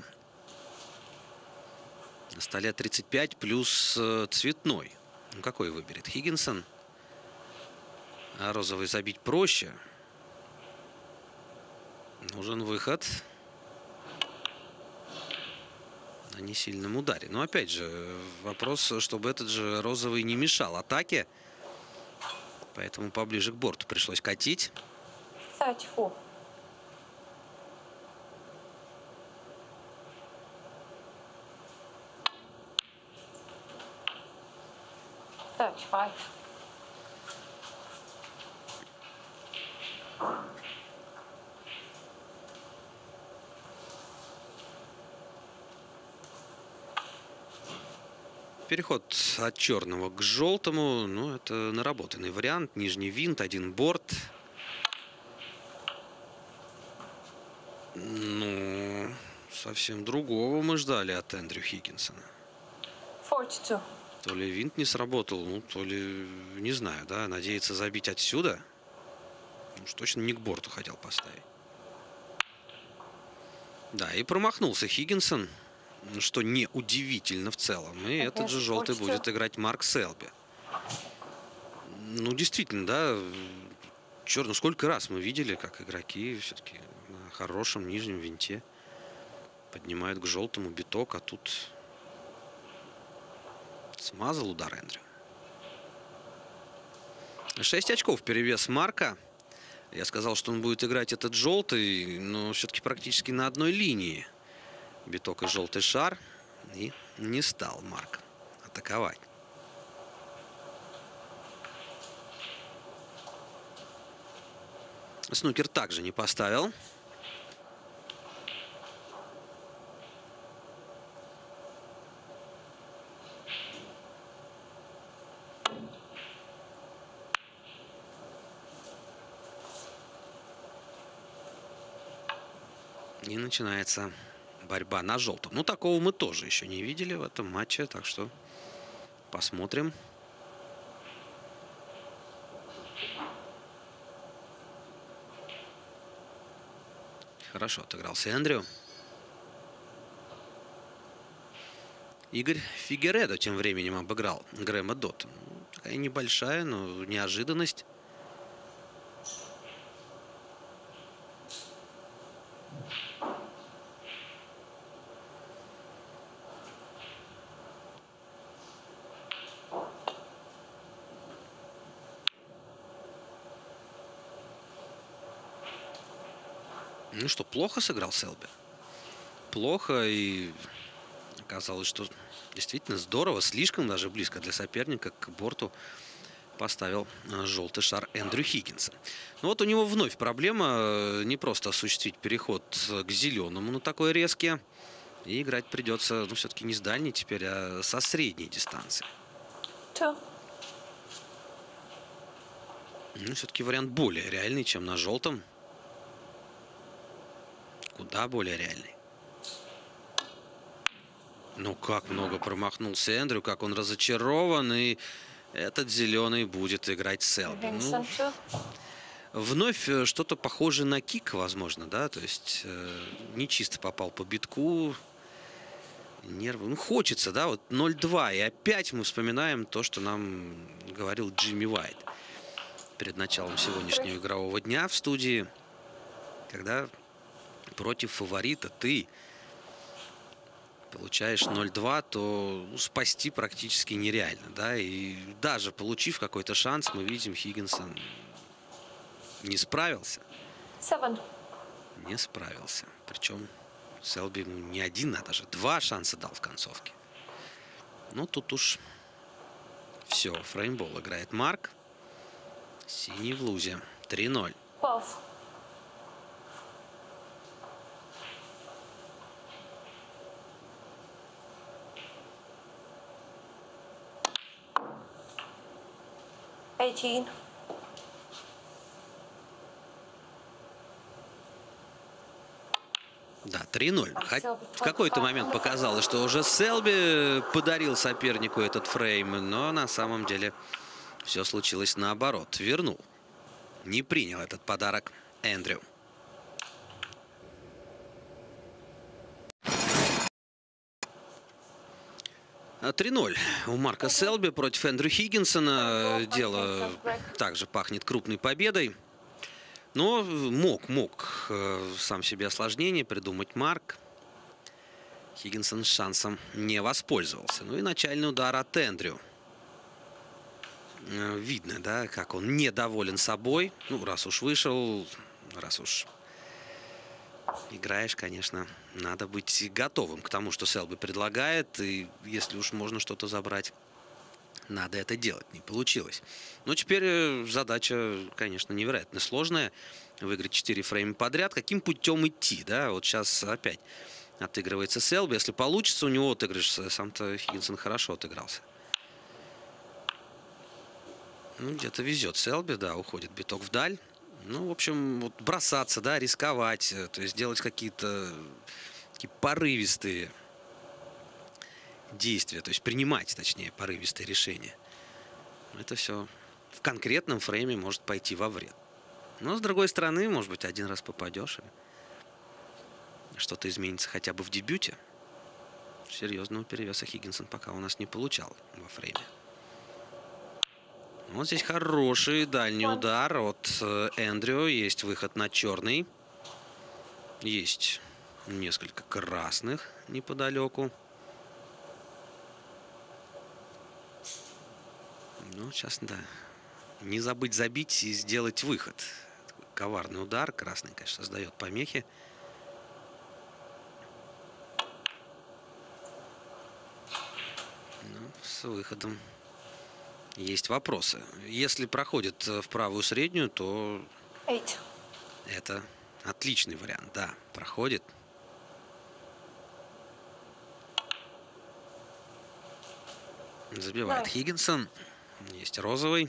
Speaker 3: На столе 35 плюс цветной. Ну, какой выберет Хиггинсон? А розовый забить проще. Нужен выход на несильном ударе. Но опять же, вопрос, чтобы этот же розовый не мешал атаке. Поэтому поближе к борту пришлось катить.
Speaker 4: 34.
Speaker 3: Переход от черного к желтому. Ну, это наработанный вариант. Нижний винт, один борт. Ну, совсем другого мы ждали от Эндрю Хиггинсона.
Speaker 4: 42.
Speaker 3: То ли винт не сработал, ну, то ли, не знаю, да, надеется забить отсюда. Уж точно не к борту хотел поставить. Да, и промахнулся Хиггинсон, что не удивительно в целом. И этот же желтый будет играть Марк Селби. Ну, действительно, да, черт, сколько раз мы видели, как игроки все-таки на хорошем нижнем винте поднимают к желтому биток, а тут смазал удар Эндрю. 6 очков перевес Марка. Я сказал, что он будет играть этот желтый, но все-таки практически на одной линии. Биток и желтый шар. И не стал Марк атаковать. Снукер также не поставил. И начинается борьба на желтом. Ну, такого мы тоже еще не видели в этом матче, так что посмотрим. Хорошо отыгрался Эндрю. Игорь Фигередо тем временем обыграл Грэма Дотта. Ну, такая небольшая, но неожиданность. Ну что, плохо сыграл Селби? Плохо, и оказалось, что действительно здорово, слишком даже близко для соперника к борту поставил желтый шар Эндрю Хиггинса. Ну вот у него вновь проблема не просто осуществить переход к зеленому, но такой резкий. И играть придется, ну, все-таки не с дальней теперь, а со средней дистанции.
Speaker 4: 2.
Speaker 3: Ну, все-таки вариант более реальный, чем на желтом. Куда более реальный. Ну, как много промахнулся Эндрю, как он разочарован. И этот зеленый будет играть Селби. Ну,
Speaker 4: Higginson 2.
Speaker 3: вновь что-то похожее на кик, возможно, да? То есть не чисто попал по битку. Нервы. Ну, хочется, да? Вот 0-2. И опять мы вспоминаем то, что нам говорил Джимми Уайт перед началом сегодняшнего игрового дня в студии, когда против фаворита ты получаешь 0-2, то ну, спасти практически нереально, да, и даже получив какой-то шанс, мы видим, Хиггинсон не справился.
Speaker 4: 7.
Speaker 3: Не справился. Причем Селби ему не один, а даже 2 шанса дал в концовке. Ну, тут уж все, фреймбол играет Марк. Синий в лузе. 3-0.
Speaker 4: 12. $18.
Speaker 3: Да, 3-0. В какой-то момент показалось, что уже Селби подарил сопернику этот фрейм, но на самом деле все случилось наоборот. Вернул. Не принял этот подарок Эндрю. А 3-0 у Марка Селби против Эндрю Хиггинсона. Дело также пахнет крупной победой. Но мог сам себе осложнение придумать Марк. Хиггинсон шансом не воспользовался. Ну и начальный удар от Эндрю. Видно, да, как он недоволен собой. Ну, раз уж вышел, раз уж играешь, конечно, надо быть готовым к тому, что Селби предлагает. И если уж можно что-то забрать, надо это делать. Не получилось. Но теперь задача, конечно, невероятно сложная. Выиграть 4 фрейма подряд. Каким путем идти, да? Вот сейчас опять отыгрывается Селби. Если получится у него отыгрыш, сам-то Хиггинсон хорошо отыгрался. Ну, где-то везет Селби, да, уходит биток вдаль. Ну, в общем, вот бросаться, да, рисковать, то есть делать какие-то такие порывистые действия, то есть принимать, точнее, порывистые решения. Это все в конкретном фрейме может пойти во вред. Но, с другой стороны, может быть, один раз попадешь, и что-то изменится хотя бы в дебюте. Серьезного перевеса Хиггинсон пока у нас не получал во фрейме. Вот здесь хороший дальний удар от Эндрю. Есть выход на черный. Есть несколько красных неподалеку. Ну, сейчас, да. Не забыть забить и сделать выход. Такой коварный удар. Красный, конечно, создает помехи. Ну, с выходом есть вопросы. Если проходит в правую среднюю, то
Speaker 4: 8.
Speaker 3: это отличный вариант. Да, проходит. Забивает Хиггинсон. Есть розовый.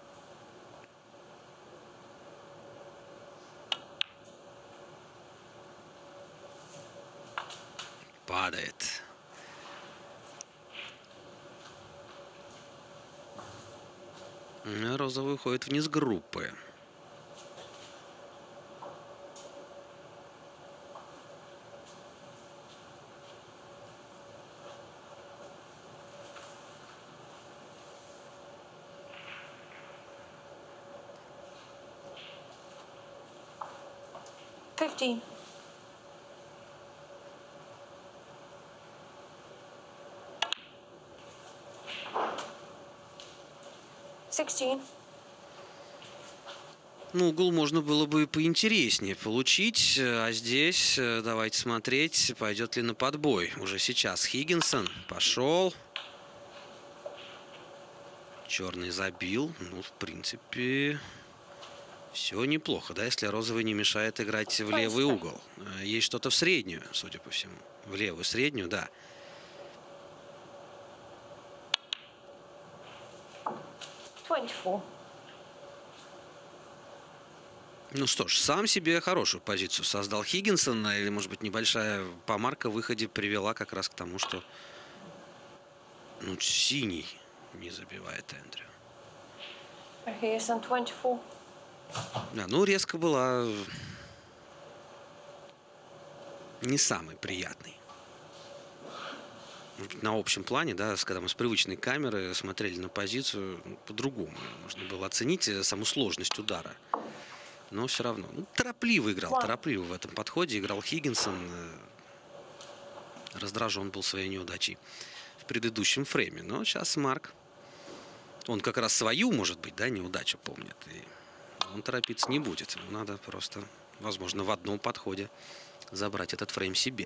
Speaker 3: Падает. Розовый уходит вниз группы.
Speaker 4: 15. 16.
Speaker 3: Ну, угол можно было бы поинтереснее получить, а здесь давайте смотреть, пойдет ли на подбой. Уже сейчас Хиггинсон пошел. Черный забил. Ну, в принципе, все неплохо, да, если розовый не мешает играть в левый угол. Есть что-то в среднюю, судя по всему. В левую среднюю, да.
Speaker 4: 24.
Speaker 3: Ну что ж, сам себе хорошую позицию создал Хиггинсон. Или, может быть, небольшая помарка в выходе привела как раз к тому, что ну, синий не забивает Эндрю.
Speaker 4: He is on 24.
Speaker 3: Да, ну, резко была не самой приятной. Может быть, на общем плане, да, когда мы с привычной камеры смотрели на позицию, ну, по-другому можно было оценить саму сложность удара. Но все равно. Ну, торопливо играл, торопливо в этом подходе играл Хиггинсон. Раздражен был своей неудачей в предыдущем фрейме. Но сейчас Марк, он как раз свою, может быть, да, неудачу помнит. И он торопиться не будет. Ему надо просто, возможно, в одном подходе забрать этот фрейм себе.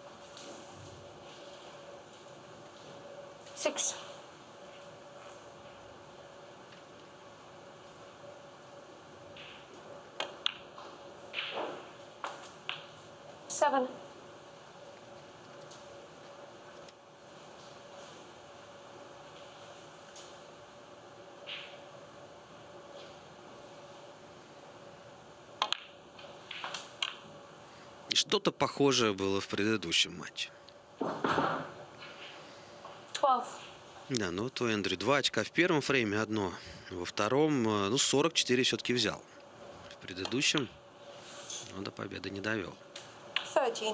Speaker 4: 6. 7.
Speaker 3: И что-то похожее было в предыдущем матче.
Speaker 4: 12.
Speaker 3: Да, ну то Эндрю 2 очка в первом фрейме, одно. Во втором, ну, 44 все-таки взял. В предыдущем, но до победы не довел.
Speaker 4: 13.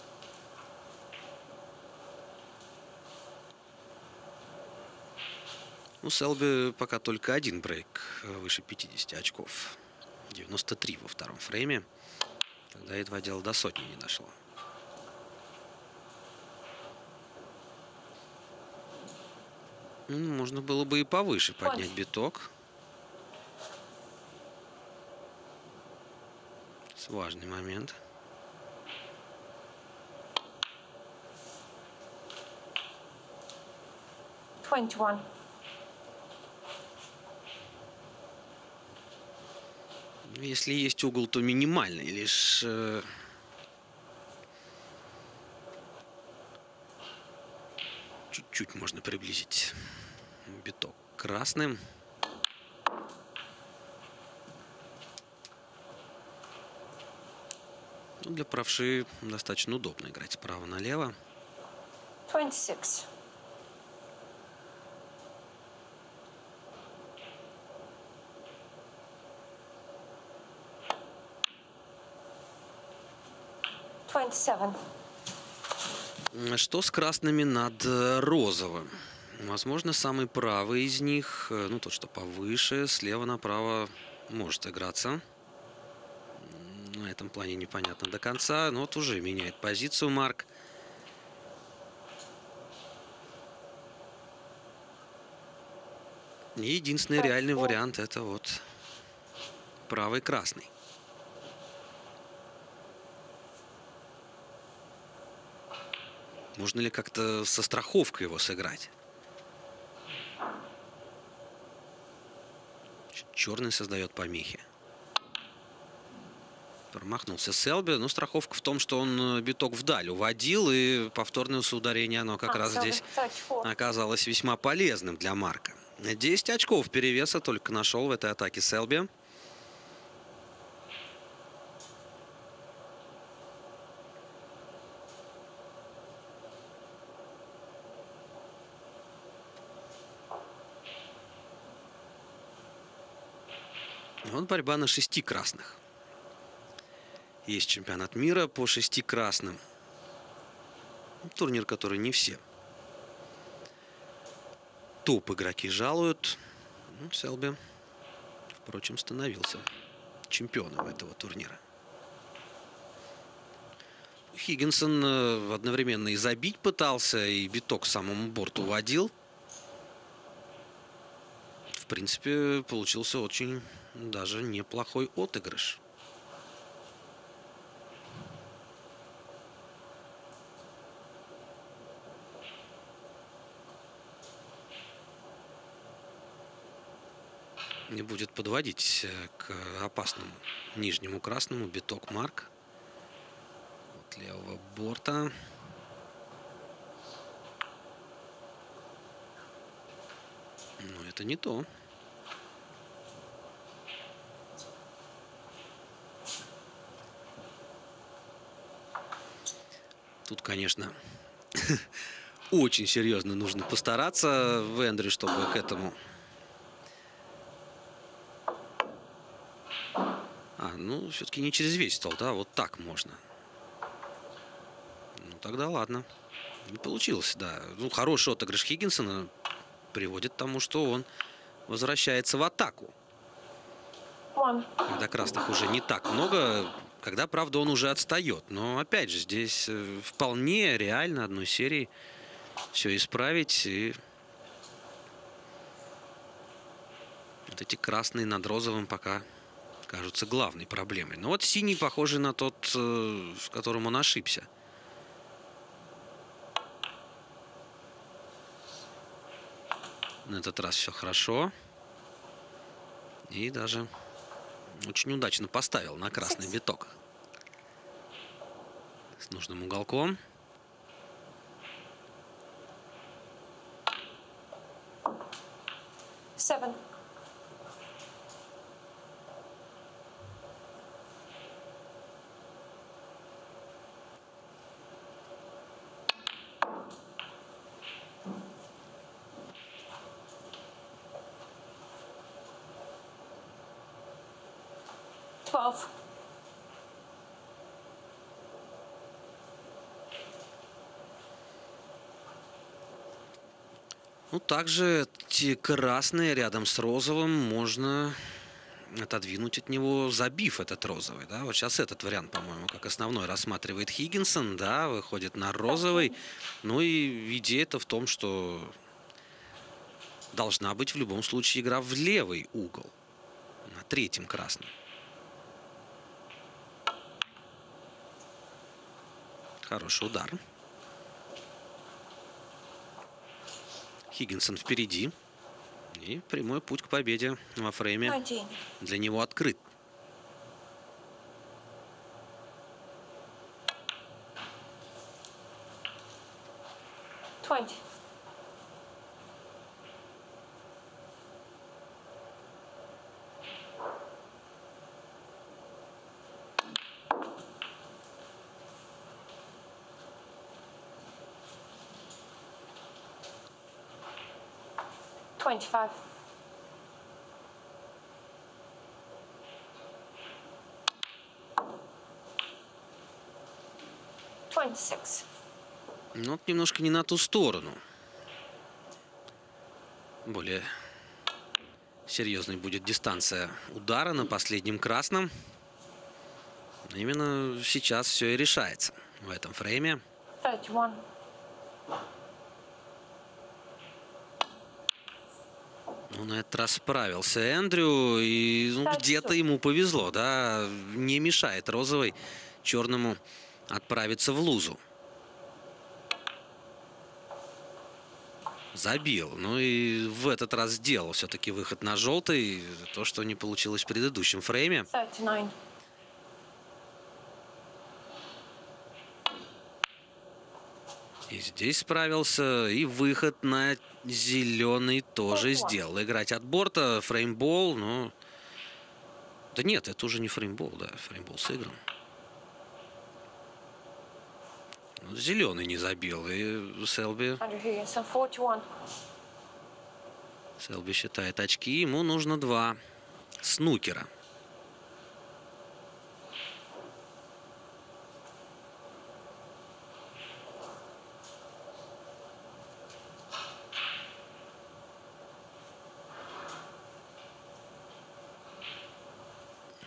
Speaker 3: У Селби пока только один брейк выше 50 очков. 93 во втором фрейме. Когда едва дело до сотни не дошло. Можно было бы и повыше поднять биток. Важный момент. Если есть угол, то минимальный. Лишь чуть-чуть можно приблизить биток к красным. Ну, для правши достаточно удобно играть справа налево.
Speaker 4: 26. 27.
Speaker 3: Что с красными над розовым? Возможно, самый правый из них, ну, тот, что повыше, слева направо может играться. На этом плане непонятно до конца. Но вот уже меняет позицию Марк. И единственный реальный вариант — это вот правый красный. Можно ли как-то со страховкой его сыграть? Черный создает помехи. Промахнулся Селби. Но страховка в том, что он биток вдаль уводил. И повторное соударение, оно как раз здесь оказалось весьма полезным для Марка. 10 очков перевеса только нашел в этой атаке Селби. Вот борьба на 6 красных. Есть чемпионат мира по 6 красным. Турнир, который не все топ-игроки жалуют. Ну, Селби, впрочем, становился чемпионом этого турнира. Хиггинсон одновременно и забить пытался, и биток к самому борту водил. В принципе, получился очень даже неплохой отыгрыш. И будет подводить к опасному нижнему красному биток Марк от левого борта. Но это не то. Тут, конечно, очень серьезно нужно постараться в Эндрю, чтобы к этому... Ну, все-таки не через весь стол, да, вот так можно. Ну, тогда ладно. Не получилось, да. Ну, хороший отыгрыш Хиггинсона приводит к тому, что он возвращается в атаку. Когда красных уже не так много, когда, правда, он уже отстает. Но, опять же, здесь вполне реально одной серии все исправить. И вот эти красные над розовым пока кажутся главной проблемой. Но вот синий похожий на тот, в котором он ошибся. На этот раз все хорошо. И даже очень удачно поставил на красный биток. С нужным уголком.
Speaker 4: Seven.
Speaker 3: Ну, также эти красные рядом с розовым можно отодвинуть от него, забив этот розовый. Да? Вот сейчас этот вариант, по-моему, как основной рассматривает Хиггинсон. Да, выходит на розовый. Ну и идея-то в том, что должна быть в любом случае игра в левый угол. На третьем красном. Хороший удар. Хиггинсон впереди. И прямой путь к победе во фрейме для него открыт.
Speaker 4: $25. $26.
Speaker 3: Ну, вот немножко не на ту сторону. Более серьезной будет дистанция удара на последнем красном. Именно сейчас все и решается в этом фрейме.
Speaker 4: 31.
Speaker 3: Ну, на этот раз справился Эндрю. И где-то ему повезло, да. Не мешает розовой черному отправиться в лузу. Забил. Ну и в этот раз сделал все-таки выход на желтый. То, что не получилось в предыдущем фрейме.
Speaker 4: 39.
Speaker 3: И здесь справился. И выход на зеленый тоже сделал. Играть от борта. Фреймбол. Ну, да нет, это уже не фреймбол. Да, фреймбол сыгран. Зеленый не забил. И Селби считает очки. Ему нужно 2 снукера.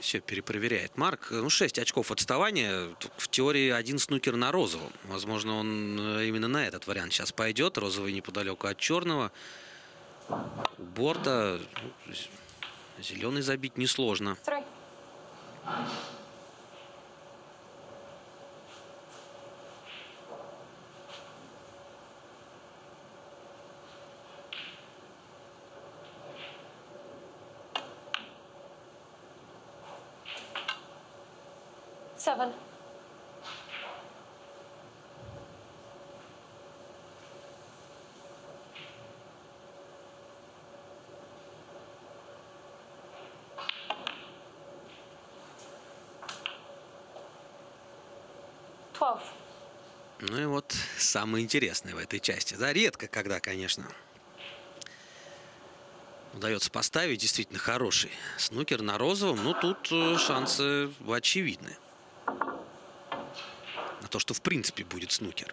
Speaker 3: Все перепроверяет Марк. Ну, 6 очков отставания. В теории один снукер на розовом. Возможно, он именно на этот вариант сейчас пойдет. Розовый неподалеку от черного. У борта. Зеленый забить несложно.
Speaker 4: 3. Seven. Twelve.
Speaker 3: Ну и вот самое интересное в этой части. Да, редко, когда, конечно, удается поставить действительно хороший снукер на розовом. Но тут шансы очевидны. На то, что в принципе будет снукер.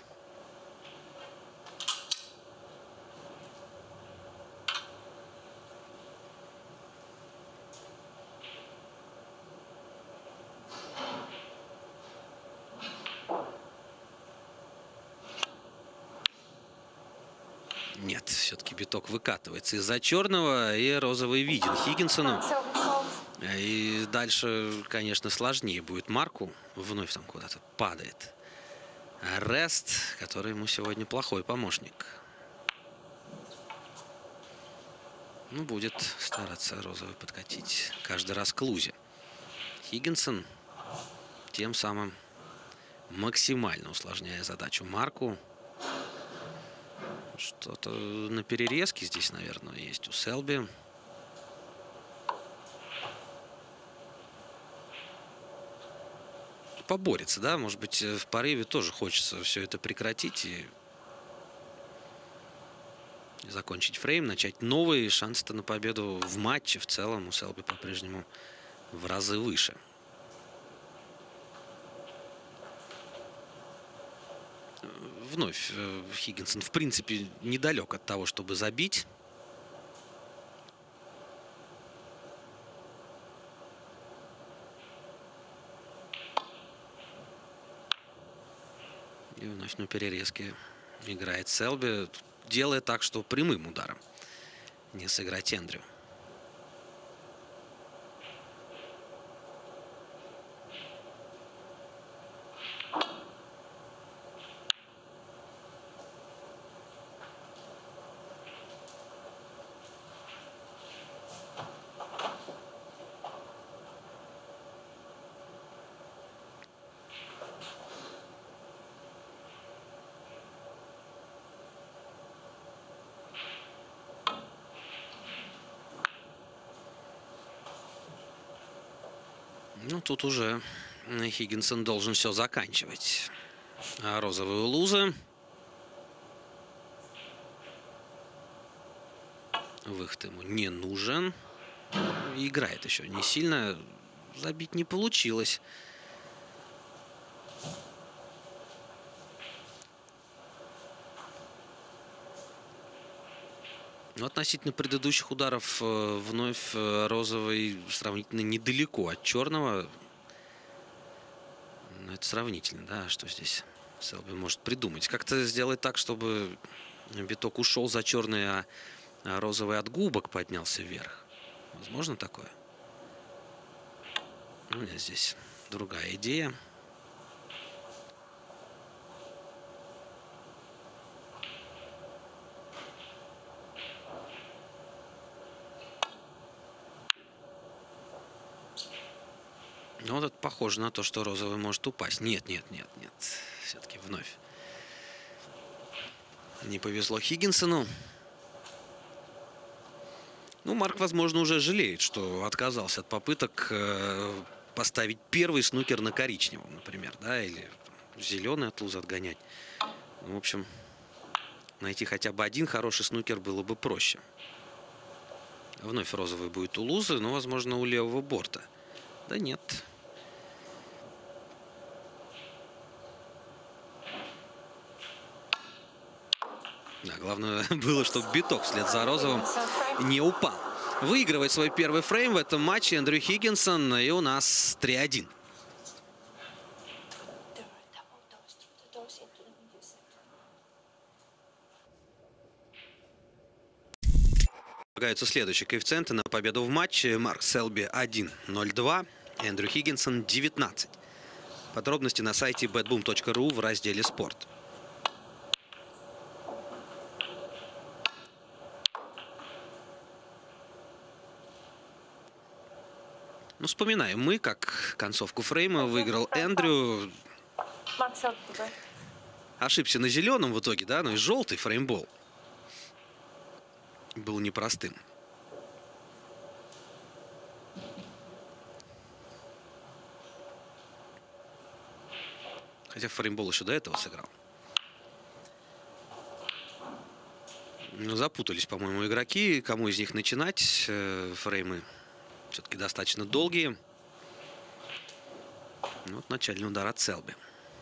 Speaker 3: Нет, все-таки биток выкатывается из-за черного, и розовый виден Хиггинсону.
Speaker 4: Silver 12.
Speaker 3: И дальше, конечно, сложнее будет Марку. Вновь там куда-то падает Рест, который ему сегодня плохой помощник. Ну, будет стараться розовый подкатить каждый раз к лузе. Хиггинсон тем самым максимально усложняя задачу Марку. Что-то на перерезке здесь, наверное, есть у Селби. Поборется, да? Может быть, в порыве тоже хочется все это прекратить и закончить фрейм, начать новый. Шанс-то на победу в матче в целом у Селби по-прежнему в разы выше. Вновь Хиггинсон, в принципе, недалек от того, чтобы забить. И вновь на перерезке играет Селби, делая так, что прямым ударом не сыграть Эндрю. Ну, тут уже Хиггинсон должен все заканчивать. А розовые лузы. Выход ему не нужен. Играет еще не сильно. Забить не получилось. Но относительно предыдущих ударов вновь розовый сравнительно недалеко от черного. Но это сравнительно, да, что здесь Селби может придумать. Как-то сделать так, чтобы биток ушел за черный, а розовый от губок поднялся вверх. Возможно такое? У меня здесь другая идея. Ну, вот это похоже на то, что розовый может упасть. Нет, нет, нет, нет. Все-таки вновь не повезло Хиггинсону. Ну, Марк, возможно, уже жалеет, что отказался от попыток поставить первый снукер на коричневом, например, да, или зеленый от лузы отгонять. В общем, найти хотя бы один хороший снукер было бы проще. Вновь розовый будет у лузы, но, возможно, у левого борта. Да нет. Да, главное было, чтобы биток вслед за розовым не упал. выигрывает свой первый фрейм в этом матче Эндрю Хиггинсон. И у нас 3-1. Предлагаются следующие коэффициенты на победу в матче. Марк Селби 1.02, Эндрю Хиггинсон 19. Подробности на сайте betboom.ru в разделе «Спорт». Ну, вспоминаем мы, как концовку фрейма выиграл Эндрю. Ошибся на зеленом в итоге, да, но и желтый фреймбол был непростым. Хотя фреймбол еще до этого сыграл. Но запутались, по-моему, игроки. Кому из них начинать? Фреймы все-таки достаточно долгие. Вот начальный удар от Селби.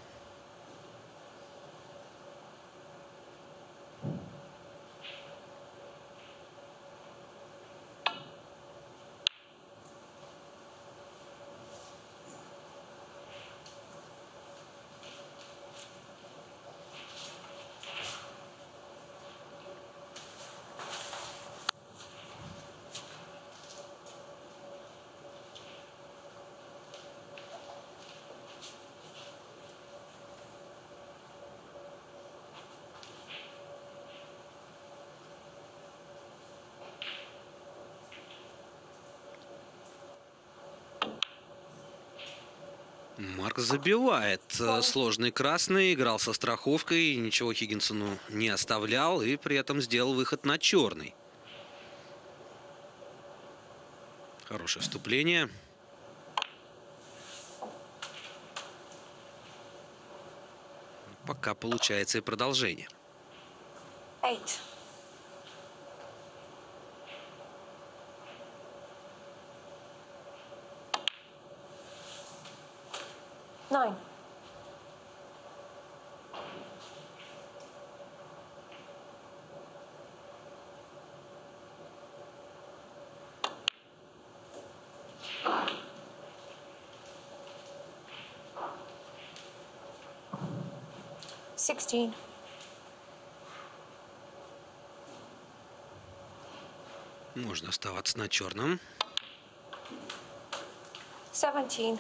Speaker 3: Марк забивает сложный красный, играл со страховкой, ничего Хиггинсону не оставлял и при этом сделал выход на черный. Хорошее вступление. Пока получается и продолжение.
Speaker 4: 8. Nine. Sixteen.
Speaker 3: Можно оставаться на черном.
Speaker 4: 17.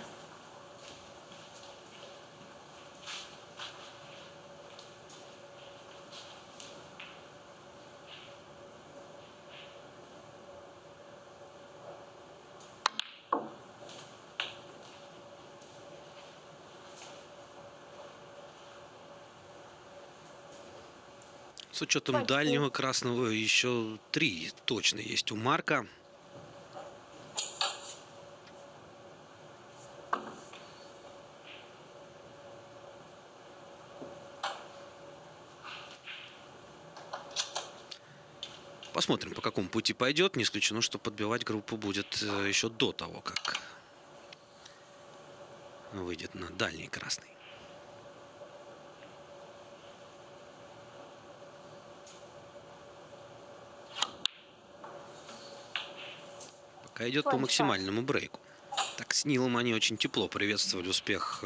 Speaker 3: С учетом дальнего красного еще 3 точно есть у Марка. Посмотрим, по какому пути пойдет. Не исключено, что подбивать группу будет еще до того, как выйдет на дальний красный. Пока идет по максимальному брейку. Так, с Нилом они очень тепло приветствовали успех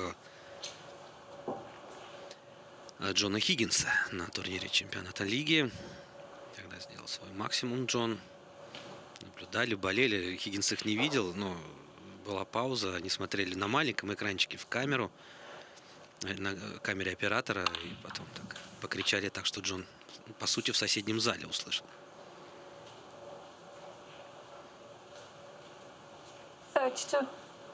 Speaker 3: Джона Хиггинса на турнире чемпионата лиги. Когда сделал свой максимум Джон. Наблюдали, болели. Хиггинс их не видел, но была пауза. Они смотрели на маленьком экранчике в камеру. На камере оператора. И потом так покричали так, что Джон, по сути, в соседнем зале услышал.
Speaker 4: 32.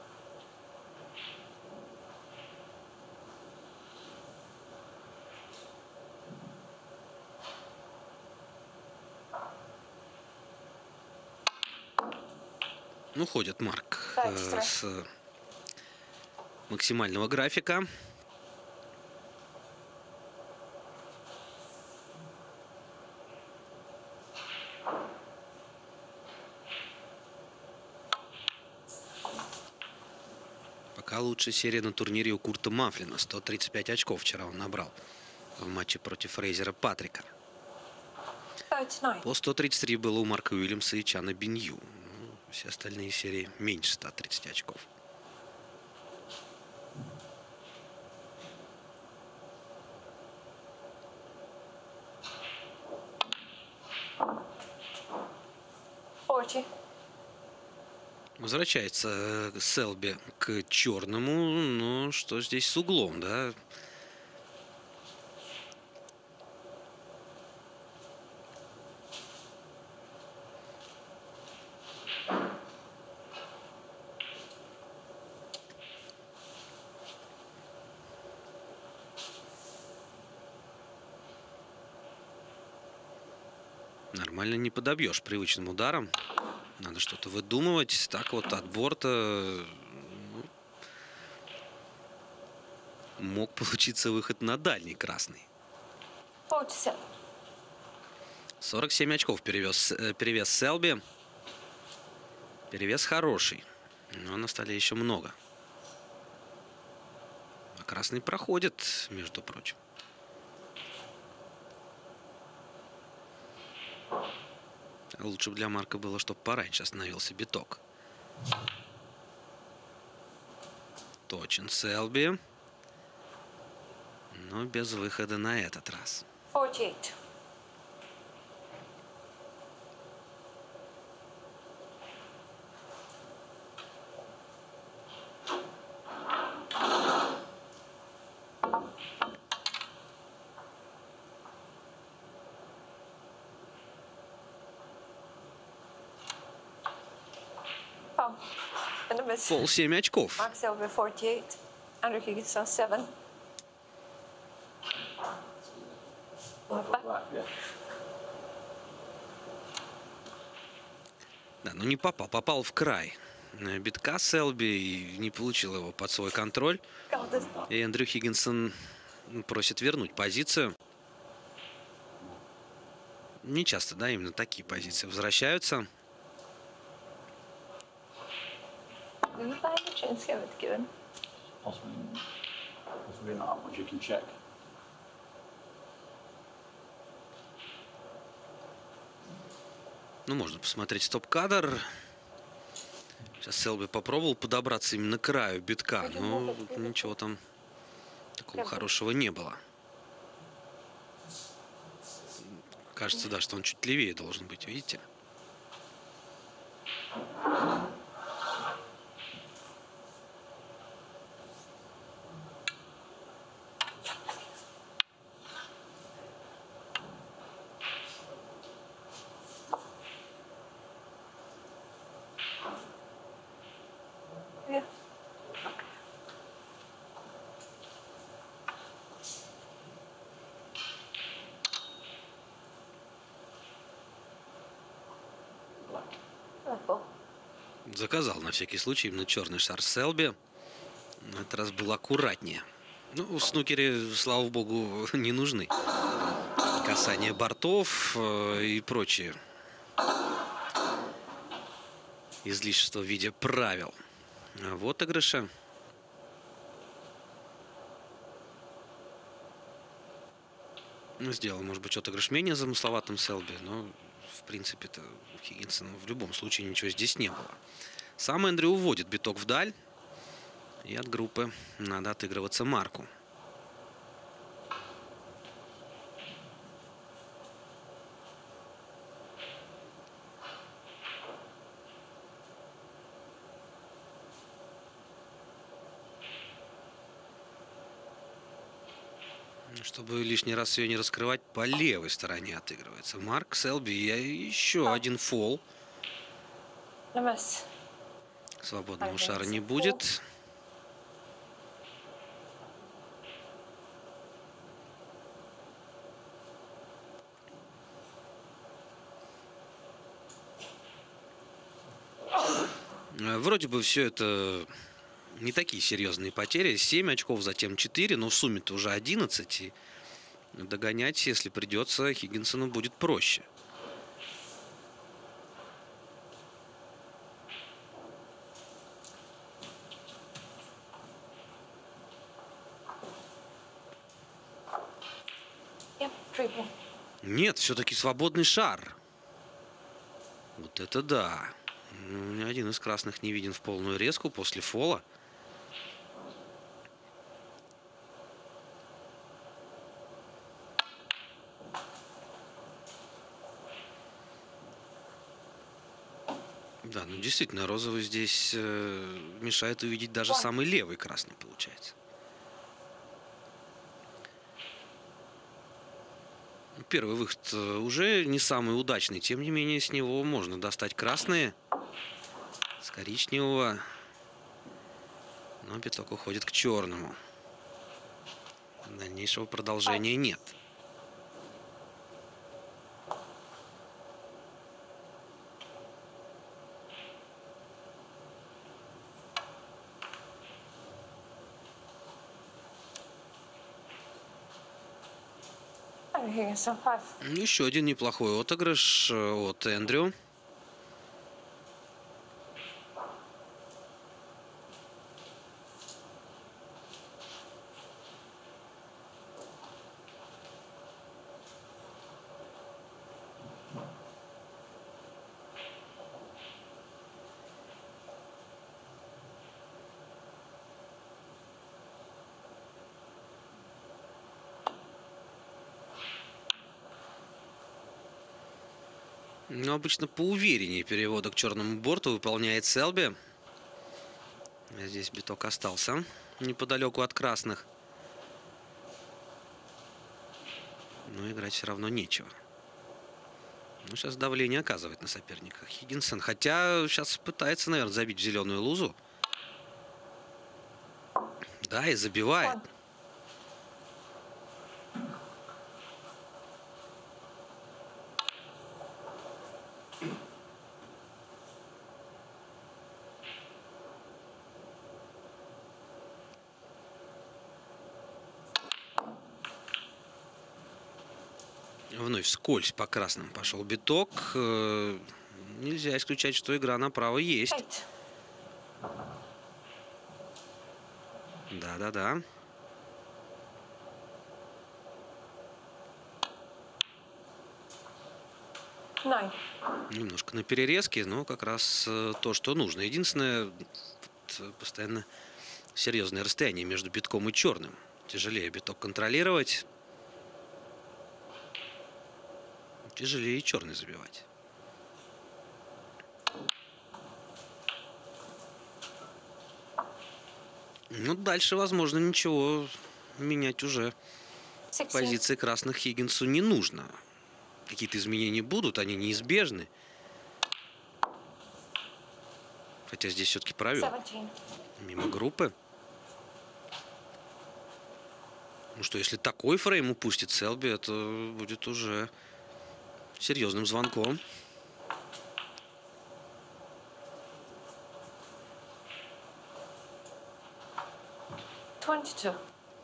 Speaker 3: Ну, ходит Марк с максимального графика. Пока лучшая серия на турнире у Курта Мафлина. 135 очков вчера он набрал в матче против Фрейзера Патрика.
Speaker 4: 39.
Speaker 3: По 133 было у Марка Уильямса и Чана Бинью. Ну, все остальные серии меньше 130 очков. Возвращается Селби к черному. Ну, что здесь с углом, да? Нормально не подобьешь привычным ударом. Надо что-то выдумывать. Так вот от борта мог получиться выход на дальний красный.
Speaker 4: 47.
Speaker 3: 47 очков перевес Селби. Перевес хороший. Но на столе еще много. А красный проходит, между прочим. Лучше бы для Марка было, чтобы пораньше остановился биток. Точен Селби. Но без выхода на этот раз.
Speaker 4: 48. Oh, and a miss.
Speaker 3: Пол 7 очков.
Speaker 4: Mark Selby 48. Andrew Higginson 7.
Speaker 3: Да, но не попал. Попал в край битка Селби и не получил его под свой контроль. И Эндрю Хиггинсон просит вернуть позицию. Не часто, да, именно такие позиции возвращаются. Ну, можно посмотреть стоп-кадр. Сейчас Селби попробовал подобраться именно к краю битка, но ничего там такого хорошего не было. Кажется, да, что он чуть левее должен быть, видите?
Speaker 4: Yeah. Black.
Speaker 3: Заказал на всякий случай именно черный шар Селби. На этот раз был аккуратнее. Ну, в снукере, слава богу, не нужны касания бортов и прочие излишества в виде правил. В отыгрыше. Сделал, может быть, отыгрыш менее замысловатым Селби, но, в принципе-то, у Хиггинсона в любом случае ничего здесь не было. Сам Эндрю уводит биток вдаль. И от группы надо отыгрываться Марку. Чтобы лишний раз ее не раскрывать, по левой стороне отыгрывается Марк Селби. И еще один фол. Свободного шара не будет. Вроде бы все это не такие серьезные потери. 7 очков, затем 4, но в сумме-то уже 11. И догонять, если придется, Хиггинсону будет проще. Нет, все-таки свободный шар. Вот это да. Ни один из красных не виден в полную резку после фола. Да, ну действительно, розовый здесь мешает увидеть даже самый левый красный, получается. Первый выход уже не самый удачный. Тем не менее, с него можно достать красные. С коричневого. Но биток уходит к черному. Дальнейшего продолжения нет.
Speaker 4: Andrew Higginson, 5.
Speaker 3: Еще один неплохой отыгрыш от Эндрю. Но обычно поувереннее перевода к черному борту выполняет Селби. А здесь биток остался неподалеку от красных. Но играть все равно нечего. Ну, сейчас давление оказывает на соперника Хиггинсон. Хотя сейчас пытается, наверное, забить в зеленую лузу. Да, и забивает. Вновь вскользь по красным пошел биток. Нельзя исключать, что игра направо есть.
Speaker 4: 8.
Speaker 3: Да-да-да. Немножко на перерезке, но как раз то, что нужно. Единственное, постоянно серьезное расстояние между битком и черным. Тяжелее биток контролировать. Тяжелее и черный забивать. Ну, дальше, возможно, ничего менять уже в
Speaker 4: 16.
Speaker 3: позиции красных Хиггинсу не нужно. Какие-то изменения будут, они неизбежны. Хотя здесь все-таки провел
Speaker 4: 17.
Speaker 3: мимо группы. Ну что, если такой фрейм упустит Селби, это будет уже серьезным звонком.
Speaker 4: $22.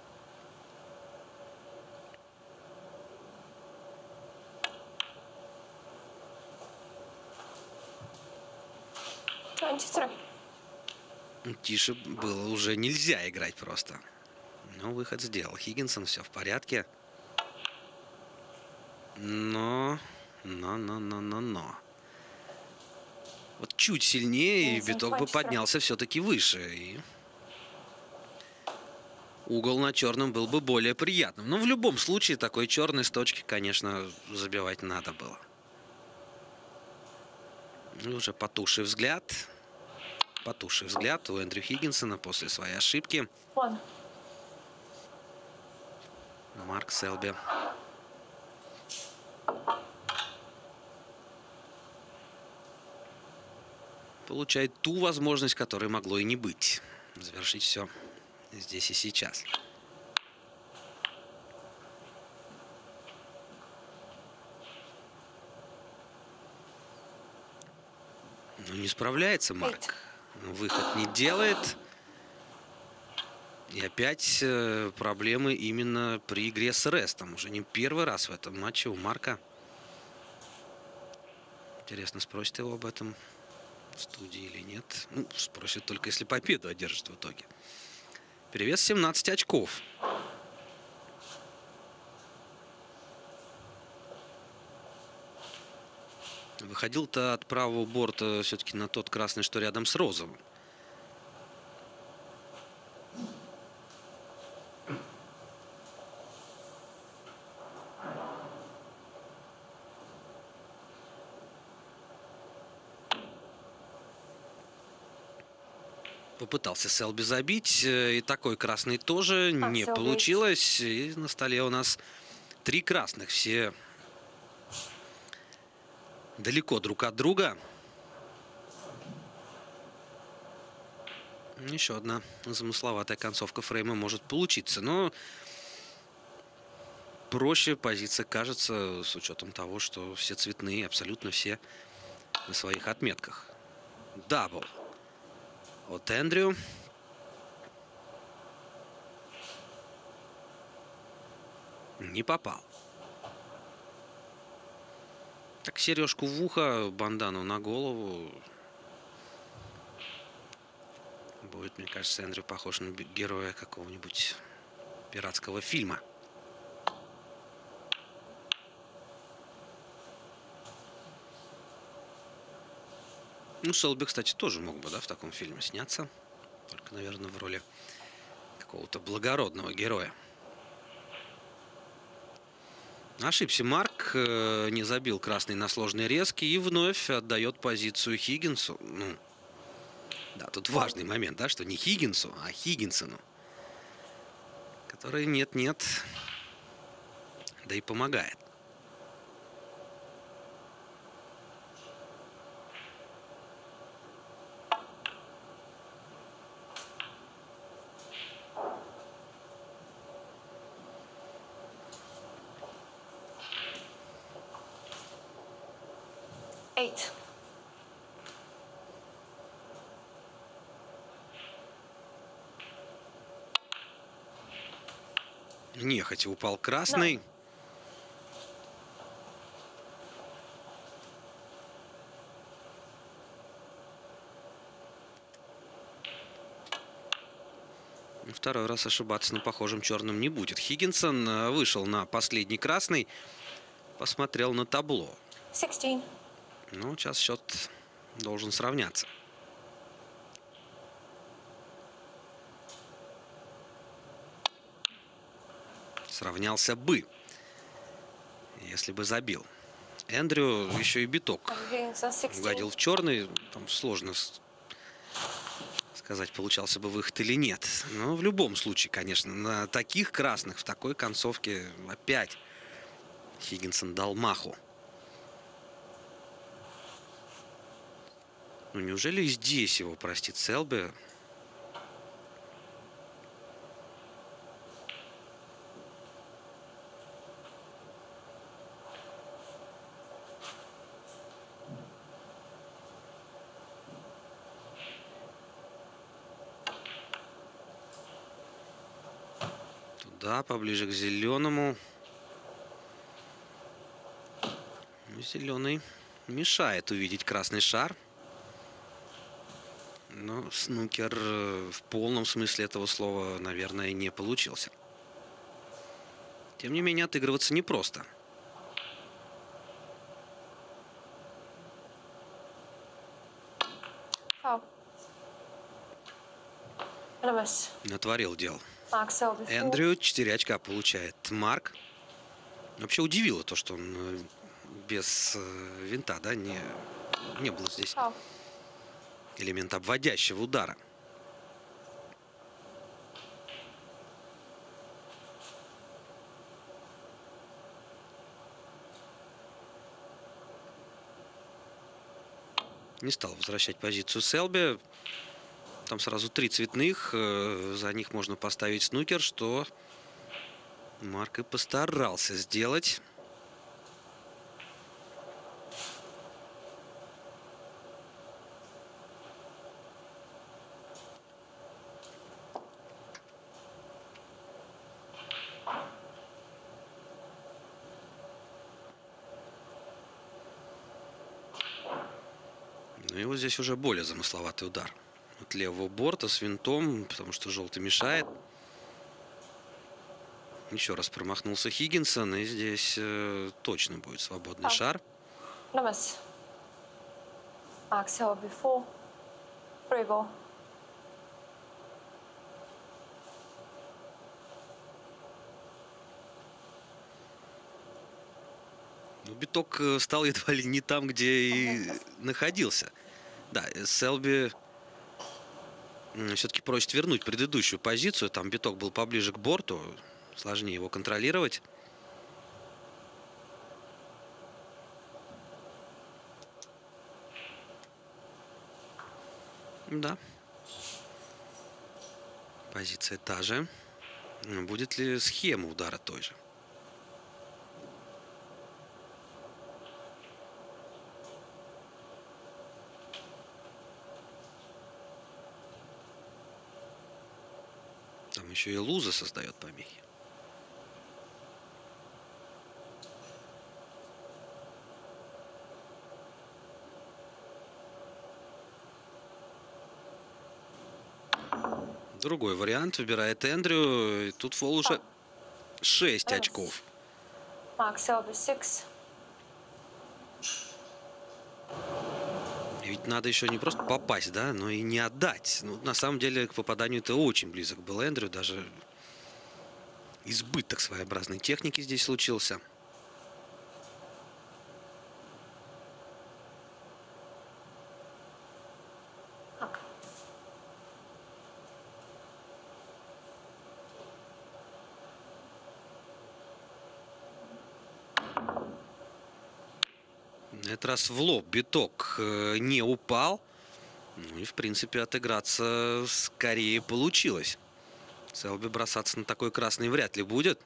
Speaker 3: Тише было уже нельзя играть просто. Но выход сделал Хиггинсон, все в порядке. Но. Вот чуть сильнее, и биток бы поднялся все-таки выше. И угол на черном был бы более приятным. Но в любом случае такой черный с точки, конечно, забивать надо было. И уже потухший взгляд. Потухший взгляд у Эндрю Хиггинсона после своей ошибки.
Speaker 4: 1.
Speaker 3: Марк Селби. Получает ту возможность, которой могло и не быть. Завершить все здесь и сейчас. Но не справляется Марк. Выход не делает. И опять проблемы именно при игре с Рестом. Уже не первый раз в этом матче у Марка. Интересно, спросит его об этом в студии или нет. Ну, спросит только, если победу одержит в итоге. Перевес 17 очков. выходил-то от правого борта все-таки на тот красный, что рядом с розовым. Попытался Селби забить. И такой красный тоже не
Speaker 4: Селби.
Speaker 3: получилось. И на столе у нас 3 красных. Все далеко друг от друга. Еще одна замысловатая концовка фрейма может получиться. Но проще позиция кажется с учетом того, что все цветные, абсолютно все на своих отметках. Дабл от Эндрю. Не попал. Так, сережку в ухо, бандану на голову. Будет, мне кажется, Эндрю похож на героя какого-нибудь пиратского фильма. Ну, Селби, кстати, тоже мог бы, да, в таком фильме сняться. Только, наверное, в роли какого-то благородного героя. Ошибся Марк, не забил красный на сложный резкий и вновь отдает позицию Хиггинсу. Ну, да, тут важный момент, да, что не Хиггинсу, а Хиггинсону. Который нет-нет, да и помогает.
Speaker 4: Eight.
Speaker 3: Нехотя упал красный. Второй раз ошибаться на похожем черном не будет. Хиггинсон вышел на последний красный, посмотрел на табло.
Speaker 4: 16.
Speaker 3: Ну, сейчас счет должен сравняться. Сравнялся бы, если бы забил. Эндрю еще и биток
Speaker 4: Higginson 16.
Speaker 3: угодил в черный. Там сложно сказать, получался бы выход или нет. Но в любом случае, конечно, на таких красных, в такой концовке опять Хиггинсон дал маху. Ну, неужели и здесь его простит Селби? Туда, поближе к зеленому. Зеленый мешает увидеть красный шар. Но снукер в полном смысле этого слова, наверное, не получился. Тем не менее, отыгрываться непросто.
Speaker 4: Foul. Anonymous.
Speaker 3: Натворил дел.
Speaker 4: Mark Selby. 4.
Speaker 3: Эндрю 4 очка получает. Марк. Вообще удивило то, что он без винта, да, не было здесь
Speaker 4: Foul.
Speaker 3: элемента обводящего удара. Не стал возвращать позицию Селби. Там сразу 3 цветных. За них можно поставить снукер, что Марк и постарался сделать. Ну и вот здесь уже более замысловатый удар от левого борта с винтом, потому что желтый мешает. Еще раз промахнулся Хиггинсон, и здесь точно будет свободный шар.
Speaker 4: Anonymous. Mark Selby 4. Free ball.
Speaker 3: Ну, биток стал едва ли не там, где и находился. Да, Селби все-таки просит вернуть предыдущую позицию. Там биток был поближе к борту. Сложнее его контролировать. Да. Позиция та же. Будет ли схема удара той же? Там еще и луза создает помехи. Другой вариант выбирает Эндрю. И тут фол уже 6 очков.
Speaker 4: Mark Selby 6.
Speaker 3: Ведь надо еще не просто попасть, да, но и не отдать. Ну, на самом деле к попаданию это очень близок был Эндрю. Даже избыток своеобразной техники здесь случился. На этот раз в лоб биток не упал. Ну и, в принципе, отыграться скорее получилось. Селби бросаться на такой красный вряд ли будет.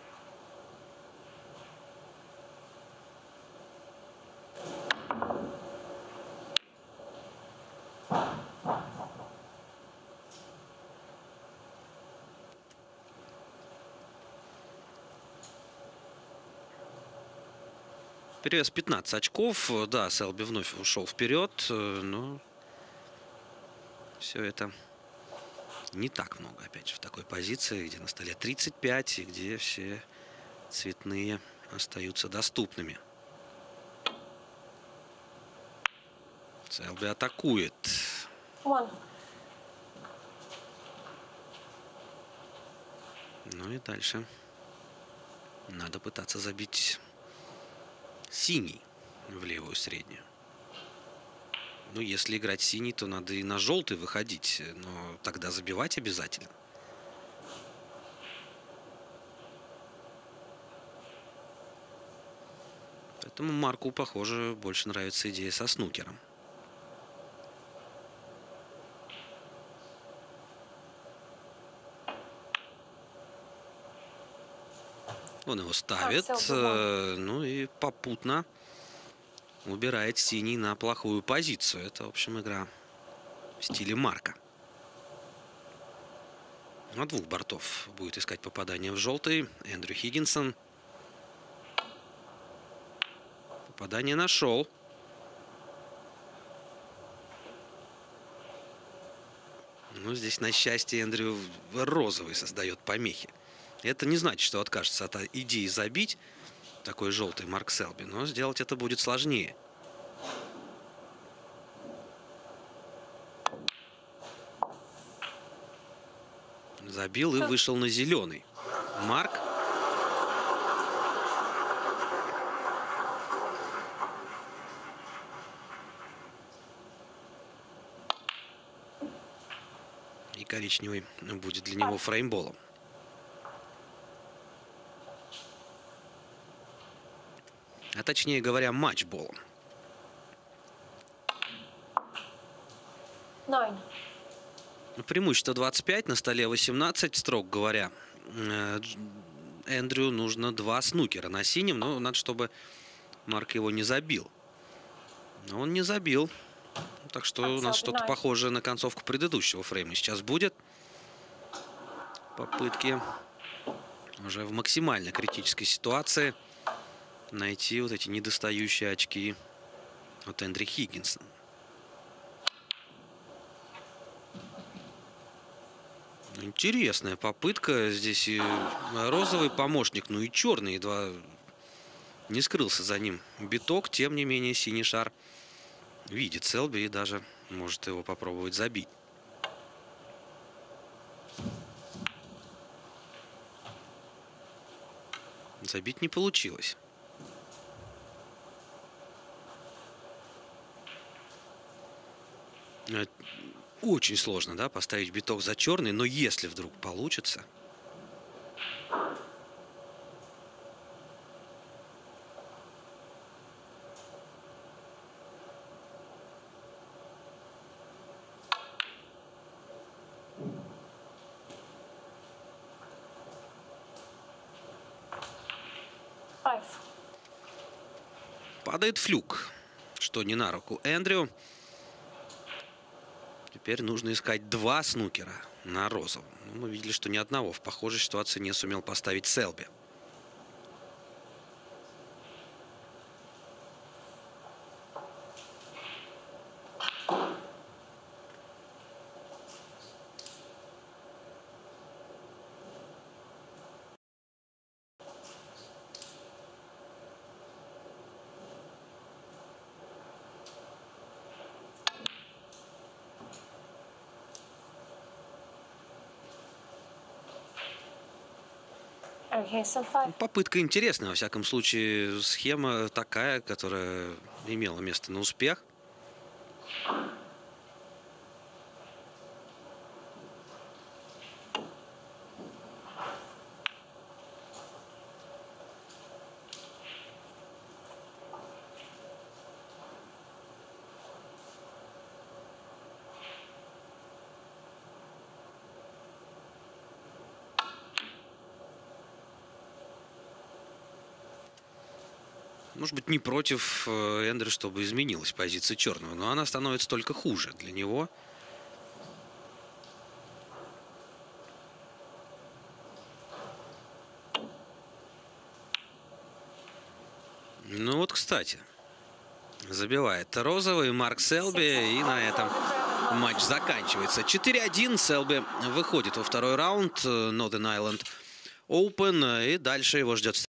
Speaker 3: Перевес 15 очков. Да, Селби вновь ушел вперед, но все это не так много, опять же, в такой позиции, где на столе 35 и где все цветные остаются доступными. Селби атакует.
Speaker 4: One.
Speaker 3: Ну и дальше надо пытаться забить синий в левую среднюю. Ну, если играть синий, то надо и на желтый выходить, но тогда забивать обязательно. Поэтому Марку, похоже, больше нравится идея со снукером. Он его ставит, ну и попутно убирает синий на плохую позицию. Это, в общем, игра в стиле Марка. На двух бортов будет искать попадание в желтый Эндрю Хиггинсон. Попадание нашел. Ну, здесь, на счастье, Эндрю розовый создает помехи. Это не значит, что откажется от идеи забить такой желтый Марк Селби, но сделать это будет сложнее. Забил и вышел на зеленый. Марк. И коричневый будет для него фреймболом. А точнее говоря, матчболом.
Speaker 4: 9.
Speaker 3: Преимущество 25, на столе 18, строго говоря. Эндрю нужно 2 снукера на синем, но надо, чтобы Марк его не забил. Но он не забил. Так что у нас что-то похожее на концовку предыдущего фрейма сейчас будет. Попытки уже в максимально критической ситуации найти вот эти недостающие очки от Эндрю Хиггинсона. Интересная попытка. Здесь и розовый помощник, ну и черный. Едва не скрылся за ним биток. Тем не менее, синий шар видит Селби и даже может его попробовать забить. Забить не получилось. Очень сложно, да, поставить биток за черный, но если вдруг получится...
Speaker 4: Five.
Speaker 3: Падает флюк, что не на руку Эндрю. Теперь нужно искать два снукера на розовом. Но мы видели, что ни одного в похожей ситуации не сумел поставить Селби.
Speaker 4: Okay, so five.
Speaker 3: Попытка интересная, во всяком случае, схема такая, которая имела место на успех. Может быть, не против Эндрю, чтобы изменилась позиция черного, но она становится только хуже для него. Ну вот, кстати, забивает розовый Марк Селби, и на этом матч заканчивается. 4-1. Селби выходит во второй раунд Northern Ireland Open, и дальше его ждет